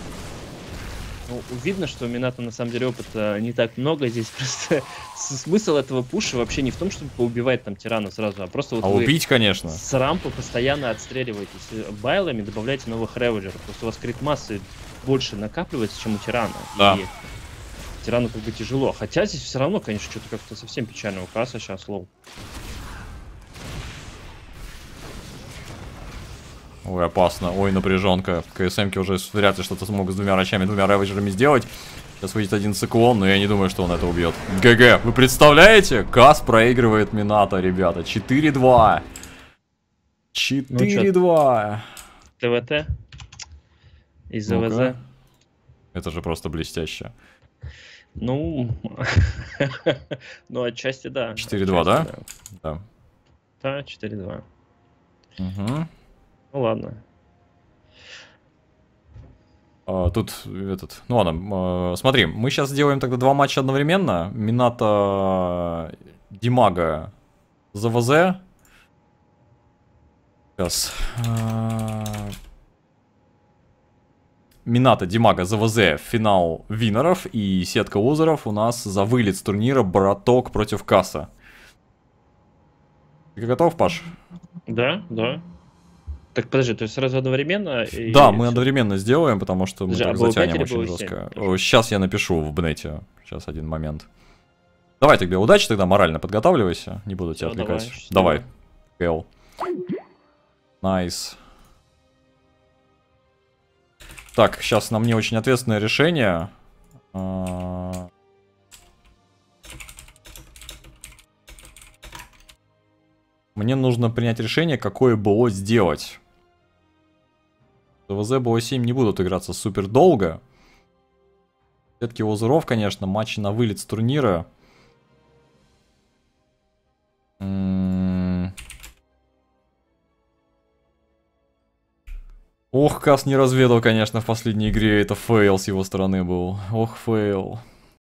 Ну, видно, что у Минато на самом деле опыта не так много. Здесь просто смысл этого пуша вообще не в том, чтобы поубивать там тирана сразу, а просто вот вы убить, конечно. с рампы постоянно отстреливаетесь байлами, добавляйте новых реводжеров. Просто у вас крит массы больше накапливается, чем у тирана. Да. И тирану как бы тяжело. Хотя здесь все равно, конечно, что-то как-то совсем печально у Каса сейчас лоу. Ой, опасно. Ой, напряженка. КСМки уже вряд ли что-то смогут с двумя рачами, двумя реводжерами сделать. Сейчас выйдет один циклон, но я не думаю, что он это убьет. ГГ, вы представляете? Кас проигрывает Минато, ребята. 4-2. 4-2. ТВТ из ЗВЗ. Это же просто блестяще. Ну, ну, отчасти да. 4-2, да? Отчасти Да. Да, 4-2. Угу. Ну ладно. Тут этот... Ну ладно, смотри, мы сейчас сделаем тогда 2 матча одновременно. Минато Димага ЗВЗ. Сейчас. Минато Димага ЗВЗ финал виннеров. И сетка лузеров у нас за вылет с турнира Браток против Касса. Ты готов, Паш? Да, да. Так подожди, то есть сразу одновременно? Да, мы одновременно сделаем, потому что мы Подожди, так а было затянем 5 или очень было жестко. 7? Сейчас я напишу в бнете. Сейчас один момент. Давай тогда удачи, тогда морально подготавливайся. Не буду тебя Всё, отвлекать. давай, Давай. Кэл. Найс. Так, сейчас на мне очень ответственное решение. Мне нужно принять решение, какое БО сделать. ТВЗ БО-7 не будут играться супер долго. Все-таки Озеров, конечно, матчи на вылет с турнира. Ох, Кас не разведал, конечно, в последней игре. Это фейл с его стороны был. Ох, фейл.